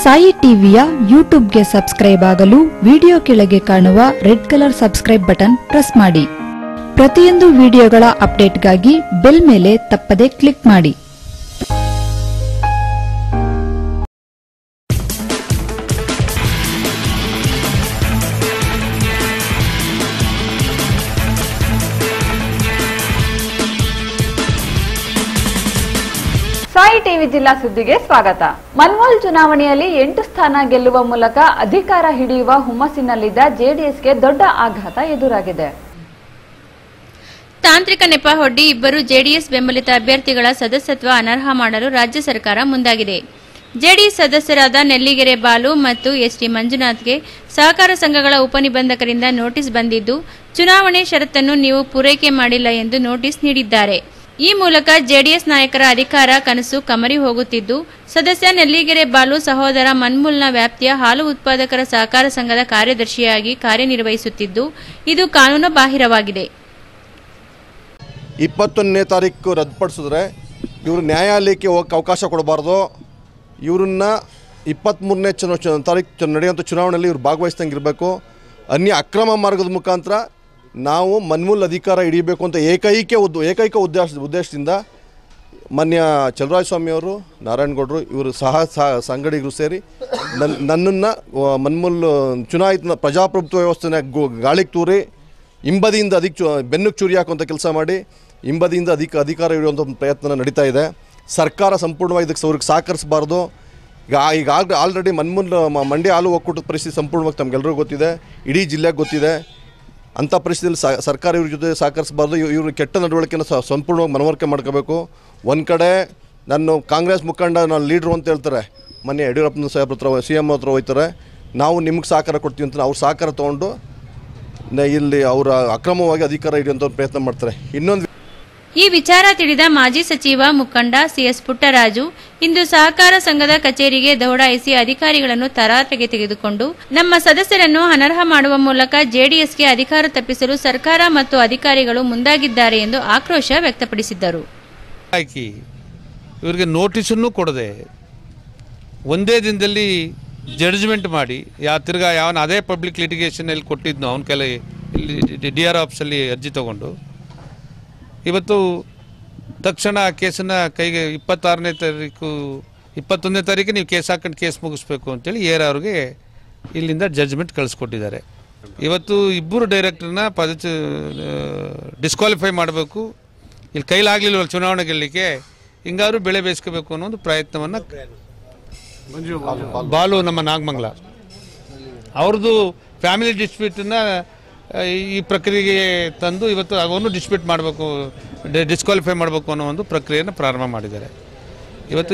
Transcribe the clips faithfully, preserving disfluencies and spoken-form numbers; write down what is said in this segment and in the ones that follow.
ಸಾಯಿ ಟಿವಿಯ ಯೂಟ್ಯೂಬ್ಗೆ ಸಬ್ಸ್ಕ್ರೈಬ್ ಆಗಲು ವಿಡಿಯೋ ಕೆಳಗೆ ಕಾಣುವ red colour subscribe button press ಮಾಡಿ. ಪ್ರತಿಯೊಂದು ವಿಡಿಯೋಗಳ ಅಪ್ಡೇಟ್ಗಾಗಿ ಬೆಲ್ ಮೇಲೆ ತಪ್ಪದೆ ಕ್ಲಿಕ್ ಮಾಡಿ. ಸಾಯಿ ಟಿವಿ ಜಿಲ್ಲಾ ಸುದ್ದಿಗೆ ಸ್ವಾಗತ. ಮನ್ಮೂಲ್ ಚುನಾವಣೆಯಲ್ಲಿ ಎಂಟು ಸ್ಥಾನ ಗೆಲ್ಲುವ ಮೂಲಕ ಅಧಿಕಾರ ಹಿಡಿಯುವ ಹುಮ್ಮಸ್ಸಿನಲ್ಲಿದ್ದ ಜೆಡಿಎಸ್ಗೆ ದೊಡ್ಡ ಆಘಾತ ಎದುರಾಗಿದೆ. ತಾಂತ್ರಿಕ ನೆಪ ಒಡ್ಡಿ ಇಬ್ಬರು ಜೆಡಿಎಸ್ ಬೆಂಬಲಿತ ಅಭ್ಯರ್ಥಿಗಳ ಸದಸ್ಯತ್ವ ಅನರ್ಹ ಮಾಡಲು ರಾಜ್ಯ ಸರ್ಕಾರ ಮುಂದಾಗಿದೆ. ಜೆಡಿಎಸ್ ಸದಸ್ಯರಾದ ನೆಲ್ಲಿಗೆರೆ ಬಾಲು ಮತ್ತು ಎಸ್ಟಿ ಮಂಜುನಾಥ್ಗೆ ಸಹಕಾರ ಸಂಘಗಳ ಉಪನಿಬಂಧಕರಿಂದ ನೋಟಿಸ್ ಬಂದಿದ್ದು, ಚುನಾವಣೆ ಷರತ್ತನ್ನು ನೀವು ಪೂರೈಕೆ ಮಾಡಿಲ್ಲ ಎಂದು ನೋಟಿಸ್ ನೀಡಿದ್ದಾರೆ. ಈ ಮೂಲಕ ಜೆಡಿಎಸ್ ನಾಯಕರ ಅಧಿಕಾರ ಕನಸು ಕಮರಿ ಹೋಗುತ್ತಿದ್ದು, ಸದಸ್ಯ ನೆಲ್ಲಿಗೆರೆ ಬಾಲು ಸಹೋದರ ಮನ್ಮೂಲ್ನ ವ್ಯಾಪ್ತಿಯ ಹಾಲು ಉತ್ಪಾದಕರ ಸಹಕಾರ ಸಂಘದ ಕಾರ್ಯದರ್ಶಿಯಾಗಿ ಕಾರ್ಯನಿರ್ವಹಿಸುತ್ತಿದ್ದು, ಇದು ಕಾನೂನು ಬಾಹಿರವಾಗಿದೆ. ಇಪ್ಪತ್ತೊಂದನೇ ತಾರೀಕು ರದ್ದುಪಡಿಸಿದ್ರೆ ಇವರು ನ್ಯಾಯಾಲಯಕ್ಕೆ ಹೋಗಕ್ಕೆ ಅವಕಾಶ ಕೊಡಬಾರ್ದು. ಇವರನ್ನ ಇಪ್ಪತ್ತ್ಮೂರನೇ ಚುನಾ ತಾರೀಕು ನಡೆಯುವಂಥ ಚುನಾವಣೆಯಲ್ಲಿ ಇವರು ಭಾಗವಹಿಸ್ದಂಗೆ ಇರಬೇಕು. ಅನ್ಯ ಅಕ್ರಮ ಮಾರ್ಗದ ಮುಖಾಂತರ ನಾವು ಮನ್ಮೂಲ್ ಅಧಿಕಾರ ಹಿಡಿಯಬೇಕು ಅಂತ ಏಕೈಕ ಉದ್ ಏಕೈಕ ಉದ್ದೇಶ ಉದ್ದೇಶದಿಂದ ಮಾನ್ಯ ಚಲುವರಾಯಸ್ವಾಮಿಯವರು, ನಾರಾಯಣಗೌಡರು ಇವರು ಸಹ ಸಹ ಸಂಗಡಿಗರು ಸೇರಿ ನನ್ನ ನನ್ನನ್ನು ಮನ್ಮೂಲ್ ಚುನಾಯಿತ ಪ್ರಜಾಪ್ರಭುತ್ವ ವ್ಯವಸ್ಥೆನ ಗಾಳಿಗೆ ತೂರಿ ಹಿಂಬದಿಯಿಂದ ಅಧಿಕ ಚು ಬೆನ್ನುಗೆ ಚೂರಿ ಹಾಕುವಂಥ ಕೆಲಸ ಮಾಡಿ ಹಿಂಬದಿಯಿಂದ ಅಧಿಕ ಅಧಿಕಾರ ಹಿಡಿಯುವಂಥ ಪ್ರಯತ್ನ ನಡೀತಾ ಇದೆ. ಸರ್ಕಾರ ಸಂಪೂರ್ಣವಾಗಿ ಇದಕ್ಕೆ ಅವ್ರಿಗೆ ಸಹಕರಿಸಬಾರ್ದು. ಈಗ ಈಗ ಆಲ್ರೆಡಿ ಮನ್ಮೂಲ್ ಮಂಡ್ಯ ಹಾಲು ಒಕ್ಕೂಟದ ಪರಿಸ್ಥಿತಿ ಸಂಪೂರ್ಣವಾಗಿ ತಮಗೆಲ್ಲರಿಗೂ ಗೊತ್ತಿದೆ, ಇಡೀ ಜಿಲ್ಲೆಗೆ ಗೊತ್ತಿದೆ. ಅಂಥ ಪರಿಸ್ಥಿತಿಯಲ್ಲಿ ಸರ್ಕಾರ ಇವ್ರ ಜೊತೆ ಸಹಕರಿಸಬಾರ್ದು. ಇವರು ಕೆಟ್ಟ ನಡವಳಿಕೆನ ಸಂಪೂರ್ಣವಾಗಿ ಮನವರಿಕೆ ಮಾಡ್ಕೋಬೇಕು. ಒಂದು ಕಡೆ ನಾನು ಕಾಂಗ್ರೆಸ್ ಮುಖಂಡ ನಾನು ಲೀಡ್ರು ಅಂತ ಹೇಳ್ತಾರೆ, ಮೊನ್ನೆ ಯಡಿಯೂರಪ್ಪನ ಸಾಹೇಬ್ರ ಹತ್ರ ಸಿ ಎಮ್ ಹತ್ರ ಹೋಗ್ತಾರೆ, ನಾವು ನಿಮ್ಗೆ ಸಹಕಾರ ಕೊಡ್ತೀವಿ ಅಂತ ಅವ್ರು ಸಹಕಾರ ತೊಗೊಂಡು ಇಲ್ಲಿ ಅವರ ಅಕ್ರಮವಾಗಿ ಅಧಿಕಾರ ಹಿಡಿಯುವಂಥ ಪ್ರಯತ್ನ ಮಾಡ್ತಾರೆ. ಇನ್ನೊಂದು ಈ ವಿಚಾರ ತಿಳಿದ ಮಾಜಿ ಸಚಿವ ಮುಖಂಡ ಸಿಎಸ್ ಪುಟ್ಟರಾಜು ಇಂದು ಸಹಕಾರ ಸಂಘದ ಕಚೇರಿಗೆ ದೌಡಾಯಿಸಿ ಅಧಿಕಾರಿಗಳನ್ನು ತರಾಟೆಗೆ ತೆಗೆದುಕೊಂಡು ನಮ್ಮ ಸದಸ್ಯರನ್ನು ಅನರ್ಹ ಮಾಡುವ ಮೂಲಕ ಜೆಡಿಎಸ್ಗೆ ಅಧಿಕಾರ ತಪ್ಪಿಸಲು ಸರ್ಕಾರ ಮತ್ತು ಅಧಿಕಾರಿಗಳು ಮುಂದಾಗಿದ್ದಾರೆ ಎಂದು ಆಕ್ರೋಶ ವ್ಯಕ್ತಪಡಿಸಿದ್ದರು. ಇವರಿಗೆ ನೋಟಿಸನ್ನು ಕೊಡದೆ ಒಂದೇ ದಿನದಲ್ಲಿ ಜಡ್ಜ್ಮೆಂಟ್ ಮಾಡಿ ಯಾ ತಿರ್ಗಾ ಯಾವನ ಅದೇ ಪಬ್ಲಿಕ್ ಲಿಟಿಗೇಷನಲ್ಲಿ ಕೊಟ್ಟಿದ್ನು ಅವನ ಕೆಲ ಇಲ್ಲಿ ಡಿ ಆರ್ ಆಫೀಸಲ್ಲಿ ಅರ್ಜಿ ತಗೊಂಡು ಇವತ್ತು ತಕ್ಷಣ ಕೇಸನ್ನು ಕೈಗೆ ಇಪ್ಪತ್ತಾರನೇ ತಾರೀಕು ಇಪ್ಪತ್ತೊಂದನೇ ತಾರೀಕು ನೀವು ಕೇಸ್ ಹಾಕೊಂಡು ಕೇಸ್ ಮುಗಿಸ್ಬೇಕು ಅಂತೇಳಿ ಏರ್ ಅವ್ರಿಗೆ ಇಲ್ಲಿಂದ ಜಡ್ಜ್ಮೆಂಟ್ ಕಳಿಸ್ಕೊಟ್ಟಿದ್ದಾರೆ. ಇವತ್ತು ಇಬ್ಬರು ಡೈರೆಕ್ಟರ್ನ ಪದ ಡಿಸ್ಕ್ವಾಲಿಫೈ ಮಾಡಬೇಕು, ಇಲ್ಲಿ ಕೈಲಾಗಲಿಲ್ಲ ಚುನಾವಣೆ ಗೆಲ್ಲಲಿಕ್ಕೆ, ಹಿಂಗಾದ್ರೂ ಬೆಳೆ ಬೇಯಿಸ್ಕೋಬೇಕು ಅನ್ನೋ ಒಂದು ಪ್ರಯತ್ನವನ್ನು ಬಾಲು ನಮ್ಮ ನಾಗಮಂಗಲ ಅವ್ರದ್ದು ಫ್ಯಾಮಿಲಿ ಡಿಸ್ಪ್ಯೂಟನ್ನ ಈ ಪ್ರಕ್ರಿಯೆಗೆ ತಂದು ಇವತ್ತು ಅವನ್ನು ಡಿಸ್ಪ್ಯೂಟ್ ಮಾಡಬೇಕು, ಡಿಸ್ಕ್ವಾಲಿಫೈ ಮಾಡಬೇಕು ಅನ್ನೋ ಒಂದು ಪ್ರಕ್ರಿಯೆಯನ್ನು ಪ್ರಾರಂಭ ಮಾಡಿದ್ದಾರೆ. ಇವತ್ತು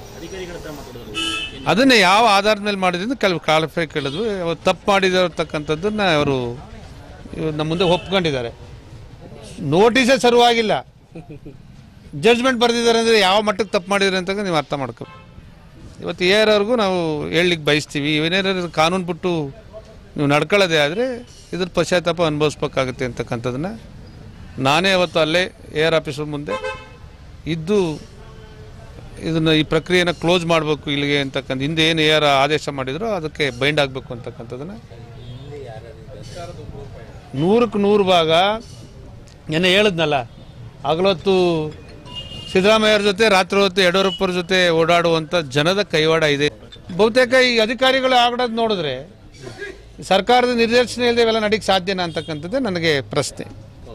ಅದನ್ನೇ ಯಾವ ಆಧಾರದ ಮೇಲೆ ಮಾಡಿದ್ರೆ ಕೆಲವು ಕ್ವಾಲಿಫೈ ಕೇಳಿದ್ವು, ಅವತ್ತು ತಪ್ಪು ಮಾಡಿದಿರತಕ್ಕಂಥದ್ದನ್ನು ಅವರು ನಮ್ಮ ಮುಂದೆ ಒಪ್ಕೊಂಡಿದ್ದಾರೆ. ನೋಟಿಸೇ ಶುರುವಾಗಿಲ್ಲ, ಜಡ್ಜ್ಮೆಂಟ್ ಬರೆದಿದ್ದಾರೆ ಅಂದರೆ ಯಾವ ಮಟ್ಟಕ್ಕೆ ತಪ್ಪು ಮಾಡಿದ್ದಾರೆ ಅಂತ ನೀವು ಅರ್ಥ ಮಾಡ್ಕೊ. ಇವತ್ತು ಏರವ್ರಿಗೂ ನಾವು ಹೇಳಲಿಕ್ಕೆ ಬಯಸ್ತೀವಿ, ಏನೇನಾದ್ರು ಕಾನೂನು ಬಿಟ್ಟು ನೀವು ನಡ್ಕೊಳ್ಳೋದೇ ಆದರೆ ಇದ್ರ ಪಶ್ಚಾತ್ತಾಪ ಅನುಭವಿಸ್ಬೇಕಾಗುತ್ತೆ ಅಂತಕ್ಕಂಥದ್ದನ್ನು ನಾನೇ ಅವತ್ತು ಅಲ್ಲೇ ಏರ್ ಆಫೀಸರ್ ಮುಂದೆ ಇದ್ದು ಇದನ್ನು ಈ ಪ್ರಕ್ರಿಯೆನ ಕ್ಲೋಸ್ ಮಾಡಬೇಕು ಇಲ್ಲಿಗೆ ಅಂತಕ್ಕಂಥ ಹಿಂದೆ ಏನು ಏರ್ ಆದೇಶ ಮಾಡಿದ್ರು ಅದಕ್ಕೆ ಬೈಂಡ್ ಆಗಬೇಕು ಅಂತಕ್ಕಂಥದ್ದನ್ನು ನೂರಕ್ಕೆ ನೂರು ಭಾಗ ನೆನ್ನೆ ಹೇಳಿದ್ನಲ್ಲ, ಹಗಲೊತ್ತು ಸಿದ್ದರಾಮಯ್ಯವ್ರ ಜೊತೆ ರಾತ್ರಿ ಹೊತ್ತು ಯಡಿಯೂರಪ್ಪರ ಜೊತೆ ಓಡಾಡುವಂಥ ಜನದ ಕೈವಾಡ ಇದೆ. ಬಹುತೇಕ ಈ ಅಧಿಕಾರಿಗಳು ಆಗೋದು ನೋಡಿದ್ರೆ ಸರ್ಕಾರದ ನಿರ್ದೇಶನ ಇಲ್ಲದೆ ಇವೆಲ್ಲ ನಡೀಕ್ಕೆ ಸಾಧ್ಯನಾ ಅಂತಕ್ಕಂಥದ್ದೇ ನನಗೆ ಪ್ರಶ್ನೆ.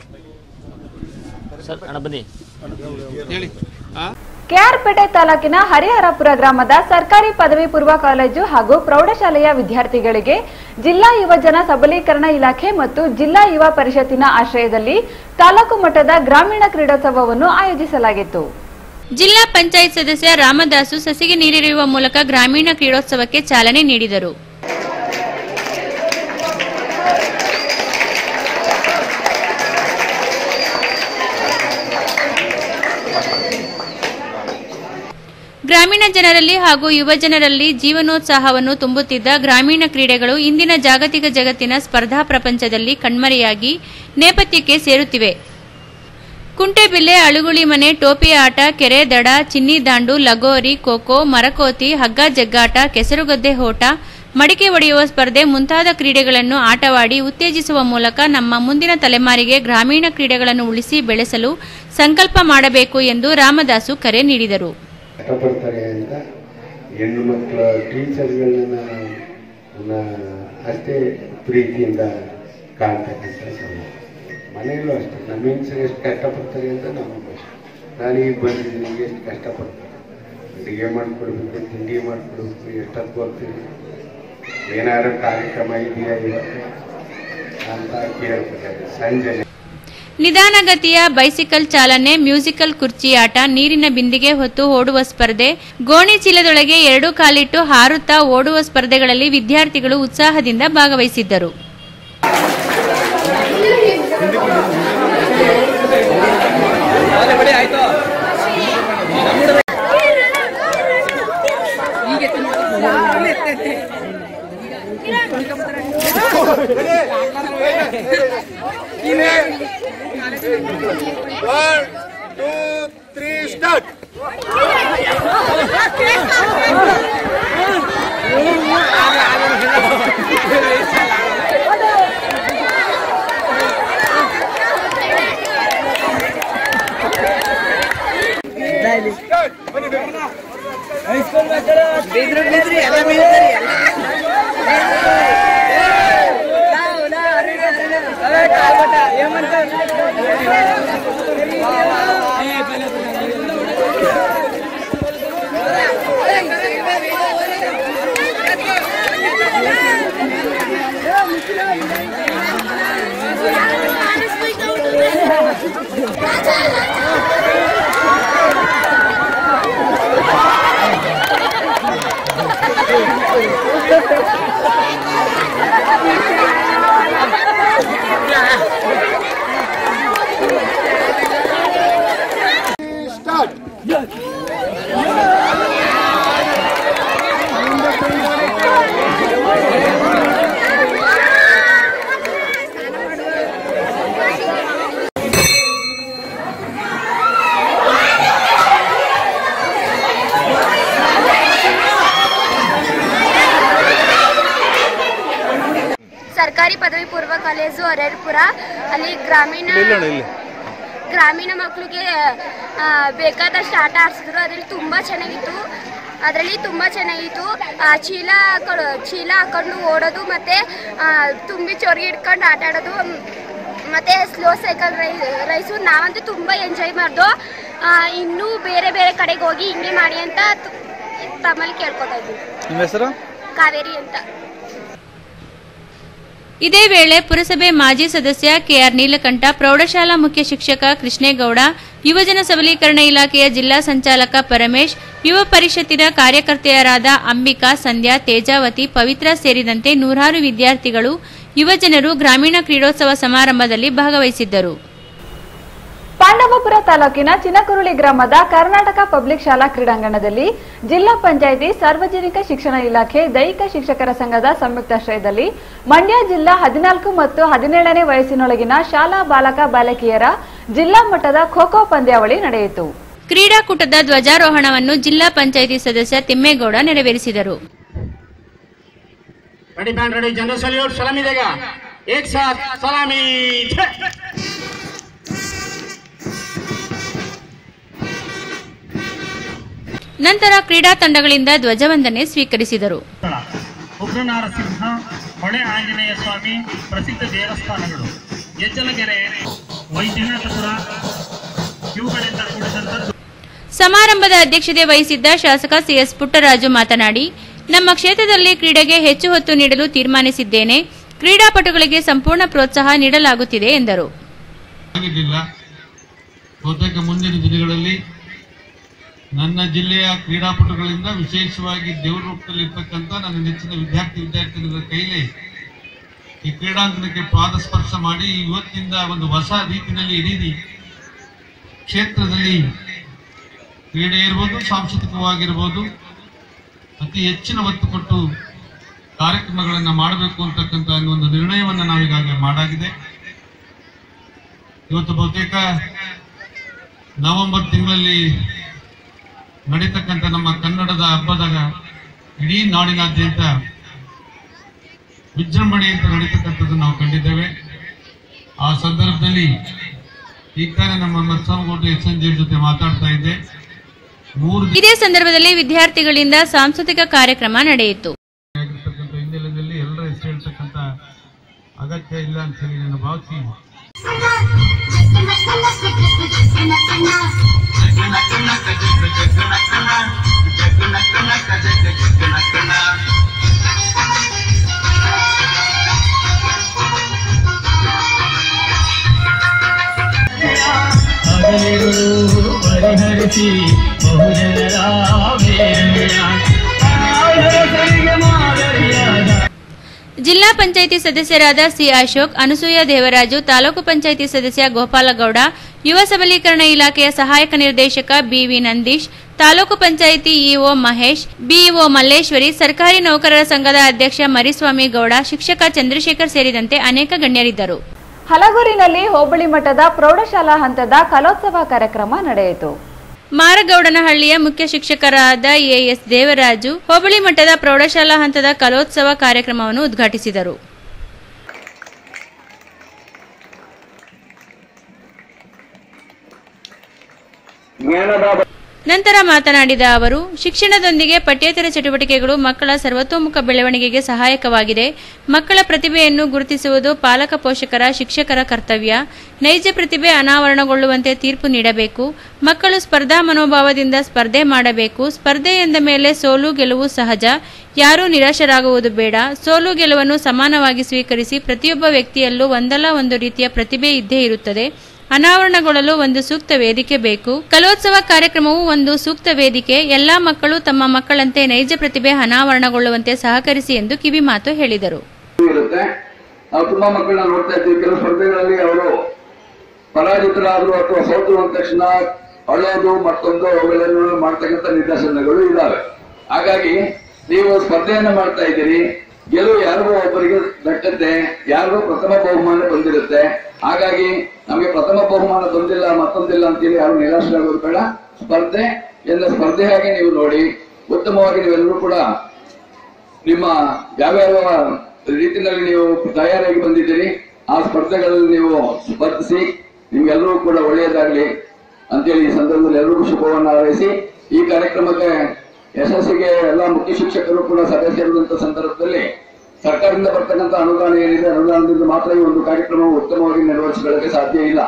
ಕೆಆರ್ಪೇಟೆ ತಾಲೂಕಿನ ಹರಿಹರಪುರ ಗ್ರಾಮದ ಸರ್ಕಾರಿ ಪದವಿ ಪೂರ್ವ ಕಾಲೇಜು ಹಾಗೂ ಪ್ರೌಢಶಾಲೆಯ ವಿದ್ಯಾರ್ಥಿಗಳಿಗೆ ಜಿಲ್ಲಾ ಯುವಜನ ಸಬಲೀಕರಣ ಇಲಾಖೆ ಮತ್ತು ಜಿಲ್ಲಾ ಯುವ ಪರಿಷತ್ತಿನ ಆಶ್ರಯದಲ್ಲಿ ತಾಲೂಕು ಮಟ್ಟದ ಗ್ರಾಮೀಣ ಕ್ರೀಡೋತ್ಸವವನ್ನು ಆಯೋಜಿಸಲಾಗಿತ್ತು. ಜಿಲ್ಲಾ ಪಂಚಾಯತ್ ಸದಸ್ಯ ರಾಮದಾಸು ಸಸಿಗೆ ನೀರೆರೆಯುವ ಮೂಲಕ ಗ್ರಾಮೀಣ ಕ್ರೀಡೋತ್ಸವಕ್ಕೆ ಚಾಲನೆ ನೀಡಿದರು. ಗ್ರಾಮೀಣ ಜನರಲ್ಲಿ ಹಾಗೂ ಯುವ ಜನರಲ್ಲಿ ಜೀವನೋತ್ಸಾಹವನ್ನು ತುಂಬುತ್ತಿದ್ದ ಗ್ರಾಮೀಣ ಕ್ರೀಡೆಗಳು ಇಂದಿನ ಜಾಗತಿಕ ಜಗತ್ತಿನ ಸ್ಪರ್ಧಾ ಪ್ರಪಂಚದಲ್ಲಿ ಕಣ್ಮರೆಯಾಗಿ ನೇಪಥ್ಯಕ್ಕೆ ಸೇರುತ್ತಿವೆ. ಕುಂಟೆಬಿಲ್ಲೆ, ಅಳುಗುಳಿ ಮನೆ, ಟೋಪಿ ಆಟ, ಕೆರೆ ದಡ, ಚಿನ್ನಿ ದಾಂಡು, ಲಗೋರಿ, ಖೋಖೋ, ಮರಕೋತಿ, ಹಗ್ಗ ಜಗ್ಗಾಟ, ಕೆಸರುಗದ್ದೆ ಓಟ, ಮಡಿಕೆ ಒಡೆಯುವ ಸ್ಪರ್ಧೆ ಮುಂತಾದ ಕ್ರೀಡೆಗಳನ್ನು ಆಟವಾಡಿ ಉತ್ತೇಜಿಸುವ ಮೂಲಕ ನಮ್ಮ ಮುಂದಿನ ತಲೆಮಾರಿಗೆ ಗ್ರಾಮೀಣ ಕ್ರೀಡೆಗಳನ್ನು ಉಳಿಸಿ ಬೆಳೆಸಲು ಸಂಕಲ್ಪ ಮಾಡಬೇಕು ಎಂದು ರಾಮದಾಸು ಕರೆ ನೀಡಿದರು. ಹೆಣ್ಣು ಮಕ್ಕಳ ಟೀಚರ್ಗಳನ್ನ ಅಷ್ಟೇ ಪ್ರೀತಿಯಿಂದ ಕಾಣ್ತಕ್ಕಂಥ ಸಮಯ. ಮನೆಯಲ್ಲೂ ಅಷ್ಟೇ ನಮ್ಮ ಹೆಂಗಸರು ಎಷ್ಟು ಕಷ್ಟಪಡ್ತಾರೆ ಅಂತ ನಮಗೂ ಅಷ್ಟೆ. ನಾನೀಗ ಬಂದಿದ್ದೀನಿ, ಎಷ್ಟು ಕಷ್ಟಪಡ್ತಾರೆ, ಅಡುಗೆ ಮಾಡಿಕೊಡ್ಬೇಕು, ತಿಂಡಿ ಮಾಡಿಕೊಡ್ಬೇಕು, ಎಷ್ಟೊತ್ತು ಬರ್ತೀವಿ, ಏನಾದ್ರು ಕಾರ್ಯಕ್ರಮ ಇದೆಯಾ ಇವತ್ತು ಅಂತ ಕೇಳ್ತಾರೆ. ಸಂಜೆ ನಿಧಾನಗತಿಯ ಬೈಸಿಕಲ್ ಚಾಲನೆ, ಮ್ಯೂಸಿಕಲ್ ಕುರ್ಚಿ ಆಟ, ನೀರಿನ ಬಿಂದಿಗೆ ಹೊತ್ತು ಓಡುವ ಸ್ಪರ್ಧೆ, ಗೋಣಿ ಚೀಲದೊಳಗೆ ಎರಡು ಕಾಲಿಟ್ಟು ಹಾರುತ್ತಾ ಓಡುವ ಸ್ಪರ್ಧೆಗಳಲ್ಲಿ ವಿದ್ಯಾರ್ಥಿಗಳು ಉತ್ಸಾಹದಿಂದ ಭಾಗವಹಿಸಿದ್ದರು. One, two, three, start. Start. ಸರ್ಕಾರಿ ಪದವಿ ಪೂರ್ವ ಕಾಲೇಜು ಹರೇರ್ಪುರ. ಅಲ್ಲಿ ಗ್ರಾಮೀಣ ಗ್ರಾಮೀಣ ಮಕ್ಕಳಿಗೆ ಬೇಕಾದಷ್ಟು ಆಟ ಆಡಿಸಿದ್ರು. ಅದರಲ್ಲಿ ತುಂಬ ಚೆನ್ನಾಗಿತ್ತು ಅದರಲ್ಲಿ ತುಂಬ ಚೆನ್ನಾಗಿತ್ತು ಚೀಲ ಚೀಲ ಹಾಕೊಂಡು ಓಡೋದು, ಮತ್ತು ತುಂಬಿ ಚೊರ್ಗಿ ಇಟ್ಕೊಂಡು ಆಟ ಆಡೋದು, ಮತ್ತು ಸ್ಲೋ ಸೈಕಲ್ ರೈ ರೈಸು ನಾವಂತೂ ತುಂಬ ಎಂಜಾಯ್ ಮಾಡ್ದು. ಇನ್ನೂ ಬೇರೆ ಬೇರೆ ಕಡೆಗೆ ಹೋಗಿ ಹಿಂಗೆ ಮಾಡಿ ಅಂತ ತಮ್ಮಲ್ಲಿ ಕೇಳ್ಕೊತಾ ಇದ್ವಿ. ನಿಮ್ಮ ಹೆಸರು? ಕಾವೇರಿ ಅಂತ. ಇದೇ ವೇಳೆ ಪುರಸಭೆ ಮಾಜಿ ಸದಸ್ಯ ಕೆಆರ್ ನೀಲಕಂಠ, ಪ್ರೌಢಶಾಲಾ ಮುಖ್ಯ ಶಿಕ್ಷಕ ಕೃಷ್ಣೇಗೌಡ, ಯುವಜನ ಸಬಲೀಕರಣ ಇಲಾಖೆಯ ಜಿಲ್ಲಾ ಸಂಚಾಲಕ ಪರಮೇಶ್, ಯುವ ಪರಿಷತ್ತಿನ ಕಾರ್ಯಕರ್ತೆಯರಾದ ಅಂಬಿಕಾ, ಸಂಧ್ಯಾ, ತೇಜಾವತಿ, ಪವಿತ್ರ ಸೇರಿದಂತೆ ನೂರಾರು ವಿದ್ಯಾರ್ಥಿಗಳು, ಯುವಜನರು ಗ್ರಾಮೀಣ ಕ್ರೀಡೋತ್ಸವ ಸಮಾರಂಭದಲ್ಲಿ ಭಾಗವಹಿಸಿದ್ದರು. ಪಾಂಡವಪುರ ತಾಲೂಕಿನ ಚಿನಕುರುಳಿ ಗ್ರಾಮದ ಕರ್ನಾಟಕ ಪಬ್ಲಿಕ್ ಶಾಲಾ ಕ್ರೀಡಾಂಗಣದಲ್ಲಿ ಜಿಲ್ಲಾ ಪಂಚಾಯಿತಿ, ಸಾರ್ವಜನಿಕ ಶಿಕ್ಷಣ ಇಲಾಖೆ, ದೈಹಿಕ ಶಿಕ್ಷಕರ ಸಂಘದ ಸಂಯುಕ್ತಾಶ್ರಯದಲ್ಲಿ ಮಂಡ್ಯ ಜಿಲ್ಲಾ ಹದಿನಾಲ್ಕು ಮತ್ತು ಹದಿನೇಳನೇ ವಯಸ್ಸಿನೊಳಗಿನ ಶಾಲಾ ಬಾಲಕ ಬಾಲಕಿಯರ ಜಿಲ್ಲಾ ಮಟ್ಟದ ಖೋ ಖೋ ಪಂದ್ಯಾವಳಿ ನಡೆಯಿತು. ಕ್ರೀಡಾಕೂಟದ ಧ್ವಜಾರೋಹಣವನ್ನು ಜಿಲ್ಲಾ ಪಂಚಾಯಿತಿ ಸದಸ್ಯ ತಿಮ್ಮೇಗೌಡ ನೆರವೇರಿಸಿದರು. ನಂತರ ಕ್ರೀಡಾ ತಂಡಗಳಿಂದ ಧ್ವಜವಂದನೆ ಸ್ವೀಕರಿಸಿದರು. ಉಗ್ರನಾರಸಿಂಹ, ಹೊಳೆ ಆಂಜನೇಯ ಸ್ವಾಮಿ ಪ್ರಸಿದ್ಧ ದೇವಸ್ಥಾನಗಳು, ಎಜ್ಜಲಗೆರೆ, ವೈದ್ಯನಾಥಪುರ ಇವುಗಳಿಂದ ಕೂಡಿದಂಥದ್ದು. ಸಮಾರಂಭದ ಅಧ್ಯಕ್ಷತೆ ವಹಿಸಿದ್ದ ಶಾಸಕ ಸಿಎಸ್ ಪುಟ್ಟರಾಜು ಮಾತನಾಡಿ, ನಮ್ಮ ಕ್ಷೇತ್ರದಲ್ಲಿ ಕ್ರೀಡೆಗೆ ಹೆಚ್ಚು ಹೊತ್ತು ನೀಡಲು ತೀರ್ಮಾನಿಸಿದ್ದೇನೆ. ಕ್ರೀಡಾಪಟುಗಳಿಗೆ ಸಂಪೂರ್ಣ ಪ್ರೋತ್ಸಾಹ ನೀಡಲಾಗುತ್ತಿದೆ ಎಂದರು. ಮುಂದಿನ ದಿನಗಳಲ್ಲಿ ನನ್ನ ಜಿಲ್ಲೆಯ ಕ್ರೀಡಾಪಟುಗಳಿಂದ, ವಿಶೇಷವಾಗಿ ದೇವರ ರೂಪದಲ್ಲಿರ್ತಕ್ಕಂಥ ನನ್ನ ನೆಚ್ಚಿನ ವಿದ್ಯಾರ್ಥಿ ವಿದ್ಯಾರ್ಥಿಗಳ ಕೈಲಿ ಈ ಕ್ರೀಡಾಂಗಣಕ್ಕೆ ಪಾದಸ್ಪರ್ಶ ಮಾಡಿ ಇವತ್ತಿನಿಂದ ಒಂದು ಹೊಸ ರೀತಿಯಲ್ಲಿ ಇಡೀ ಕ್ಷೇತ್ರದಲ್ಲಿ ಕ್ರೀಡೆ ಇರ್ಬೋದು, ಸಾಂಸ್ಕೃತಿಕವಾಗಿರ್ಬೋದು ಅತಿ ಹೆಚ್ಚಿನ ಒತ್ತು ಕೊಟ್ಟು ಕಾರ್ಯಕ್ರಮಗಳನ್ನು ಮಾಡಬೇಕು ಅಂತಕ್ಕಂಥ ಒಂದು ನಿರ್ಣಯವನ್ನು ನಾವೀಗಾಗಲೇ ಮಾಡಾಗಿದೆ. ಇವತ್ತು ಬಹುತೇಕ ನವೆಂಬರ್ ತಿಂಗಳಲ್ಲಿ ನಡೀತಕ್ಕಂಥ ನಮ್ಮ ಕನ್ನಡದ ಹಬ್ಬದ ಇಡೀ ನಾಡಿನಾದ್ಯಂತ ವಿಜೃಂಭಣೆಯಿಂದ ನಡೀತಕ್ಕಂಥದ್ದು ನಾವು ಕಂಡಿದ್ದೇವೆ. ಆ ಸಂದರ್ಭದಲ್ಲಿ ಈಗ ತಾನೇ ನಮ್ಮ ಮತ್ಸಂಗೋಟೆ ಎಸ್ ಎನ್ ಜಿ ಜೊತೆ ಮಾತಾಡ್ತಾ ಇದ್ದೆ. ಇದೇ ಸಂದರ್ಭದಲ್ಲಿ ವಿದ್ಯಾರ್ಥಿಗಳಿಂದ ಸಾಂಸ್ಕೃತಿಕ ಕಾರ್ಯಕ್ರಮ ನಡೆಯಿತು. ಹಿನ್ನೆಲೆಯಲ್ಲಿ ಎಲ್ಲರ ಹೆಸರು ಹೇಳ್ತಕ್ಕಂಥ ಅಗತ್ಯ ಇಲ್ಲ ಅಂತ ಹೇಳಿ ನಾನು ಭಾವಿಸಿ ಪರಿಹರಿಸಿ ಬಹುಜನರ ಜಿಲ್ಲಾ ಪಂಚಾಯಿತಿ ಸದಸ್ಯರಾದ ಸಿ ಅಶೋಕ್, ಅನಸೂಯ ದೇವರಾಜು, ತಾಲೂಕು ಪಂಚಾಯಿತಿ ಸದಸ್ಯ ಗೋಪಾಲಗೌಡ, ಯುವ ಸಬಲೀಕರಣ ಇಲಾಖೆಯ ಸಹಾಯಕ ನಿರ್ದೇಶಕ BV Nandish, taluk panchayat EO Mahesh, BEO Malleshwari, ಸರ್ಕಾರಿ ನೌಕರರ ಸಂಘದ ಅಧ್ಯಕ್ಷ ಮರಿಸ್ವಾಮಿ ಗೌಡ, ಶಿಕ್ಷಕ ಚಂದ್ರಶೇಖರ್ ಸೇರಿದಂತೆ ಅನೇಕ ಗಣ್ಯರಿದ್ದರು. ಹಲಗೂರಿನಲ್ಲಿ ಹೋಬಳಿ ಮಟ್ಟದ ಪ್ರೌಢಶಾಲಾ ಹಂತದ ಕಲೋತ್ಸವ ಕಾರ್ಯಕ್ರಮ ನಡೆಯಿತು. ಮಾರಗೌಡನಹಳ್ಳಿಯ ಮುಖ್ಯ ಶಿಕ್ಷಕರಾದ ಎಎಸ್ ದೇವರಾಜು ಹೋಬಳಿ ಮಟ್ಟದ ಪ್ರೌಢಶಾಲಾ ಹಂತದ ಕಲೋತ್ಸವ ಕಾರ್ಯಕ್ರಮವನ್ನು ಉದ್ಘಾಟಿಸಿದರು. ನಂತರ ಮಾತನಾಡಿದ ಅವರು, ಶಿಕ್ಷಣದೊಂದಿಗೆ ಪಠ್ಯೇತರ ಚಟುವಟಿಕೆಗಳು ಮಕ್ಕಳ ಸರ್ವತೋಮುಖ ಬೆಳವಣಿಗೆಗೆ ಸಹಾಯಕವಾಗಿದೆ. ಮಕ್ಕಳ ಪ್ರತಿಭೆಯನ್ನು ಗುರುತಿಸುವುದು ಪಾಲಕ ಪೋಷಕರ ಶಿಕ್ಷಕರ ಕರ್ತವ್ಯ. ನೈಜ ಪ್ರತಿಭೆ ಅನಾವರಣಗೊಳ್ಳುವಂತೆ ತೀರ್ಪು ನೀಡಬೇಕು. ಮಕ್ಕಳು ಸ್ಪರ್ಧಾ ಮನೋಭಾವದಿಂದ ಸ್ಪರ್ಧೆ ಮಾಡಬೇಕು. ಸ್ಪರ್ಧೆ ಎಂದ ಮೇಲೆ ಸೋಲು ಗೆಲುವು ಸಹಜ. ಯಾರೂ ನಿರಾಶರಾಗುವುದು ಬೇಡ. ಸೋಲು ಗೆಲುವನ್ನು ಸಮಾನವಾಗಿ ಸ್ವೀಕರಿಸಿ ಪ್ರತಿಯೊಬ್ಬ ವ್ಯಕ್ತಿಯಲ್ಲೂ ಒಂದಲ್ಲ ಒಂದು ರೀತಿಯ ಪ್ರತಿಭೆ ಇದ್ದೇ ಇರುತ್ತದೆ. ಅನಾವರಣಗೊಳ್ಳಲು ಒಂದು ಸೂಕ್ತ ವೇದಿಕೆ ಬೇಕು. ಕಲೋತ್ಸವ ಕಾರ್ಯಕ್ರಮವು ಒಂದು ಸೂಕ್ತ ವೇದಿಕೆ. ಎಲ್ಲಾ ಮಕ್ಕಳು ತಮ್ಮ ಮಕ್ಕಳಂತೆ ನೈಜ ಪ್ರತಿಭೆ ಅನಾವರಣಗೊಳ್ಳುವಂತೆ ಸಹಕರಿಸಿ ಎಂದು ಕಿವಿ ಮಾತು ಹೇಳಿದರು. ನಾವು ತುಂಬಾ ಮಕ್ಕಳನ್ನ ನೋಡ್ತಾ ಇದ್ದೀವಿ. ಕೆಲವು ಸ್ಪರ್ಧೆಗಳಲ್ಲಿ ಅವರು ಪರಾಜಿತರಾದ್ರು ಅಥವಾ ಸೋತರು ಅಂದ ತಕ್ಷಣ ಅಳೋದು ಮತ್ತೊಂದು ಅವುಗಳನ್ನು ಮಾಡ್ತಕ್ಕಂಥ ನಿದರ್ಶನಗಳು ಇದ್ದಾವೆ. ಹಾಗಾಗಿ ನೀವು ಸ್ಪರ್ಧೆಯನ್ನ ಮಾಡ್ತಾ ಇದ್ದೀರಿ. ಗೆಲುವು ಯಾರಿಗೂ ಒಬ್ಬರಿಗೆ ದಕ್ಕತ್ತೆ, ಯಾರಿಗೂ ಪ್ರಥಮ ಬಹುಮಾನ ಬಂದಿರುತ್ತೆ. ಹಾಗಾಗಿ ನಮಗೆ ಪ್ರಥಮ ಬಹುಮಾನ ಬಂದಿಲ್ಲ ಮತ್ತೊಂದಿಲ್ಲ ಅಂತೇಳಿ ಯಾರು ನಿರಾಶರಾಗೋದು ಬೇಡ. ಸ್ಪರ್ಧೆ ಎಲ್ಲ ಸ್ಪರ್ಧೆಯಾಗಿ ನೀವು ನೋಡಿ ಉತ್ತಮವಾಗಿ ನೀವೆಲ್ಲರೂ ಕೂಡ ನಿಮ್ಮ ಯಾವ್ಯಾವ ರೀತಿಯಲ್ಲಿ ನೀವು ತಯಾರಾಗಿ ಬಂದಿದ್ದೀರಿ ಆ ಸ್ಪರ್ಧೆಗಳಲ್ಲಿ ನೀವು ಸ್ಪರ್ಧಿಸಿ ನಿಮ್ಗೆಲ್ಲರೂ ಕೂಡ ಒಳ್ಳೆಯದಾಗಲಿ ಅಂತೇಳಿ ಈ ಸಂದರ್ಭದಲ್ಲಿ ಎಲ್ಲರಿಗೂ ಶುಭವನ್ನು ಹಾರೈಸಿ ಈ ಕಾರ್ಯಕ್ರಮಕ್ಕೆ ಯಶಸ್ಸಿಗೆ ಎಲ್ಲ ಮುಖ್ಯ ಶಿಕ್ಷಕರು ಕೂಡ ಸಭೆ ಸೇರಿದಂತ ಸಂದರ್ಭದಲ್ಲಿ ಸರ್ಕಾರದಿಂದ ಬರ್ತಕ್ಕಂಥ ಅನುದಾನ ಏನಿದೆ ಅನುದಾನದಿಂದ ಮಾತ್ರ ಈ ಒಂದು ಕಾರ್ಯಕ್ರಮವು ಉತ್ತಮವಾಗಿ ನಿರ್ವಹಿಸಿಕೊಳ್ಳಕ್ಕೆ ಸಾಧ್ಯ ಇಲ್ಲ.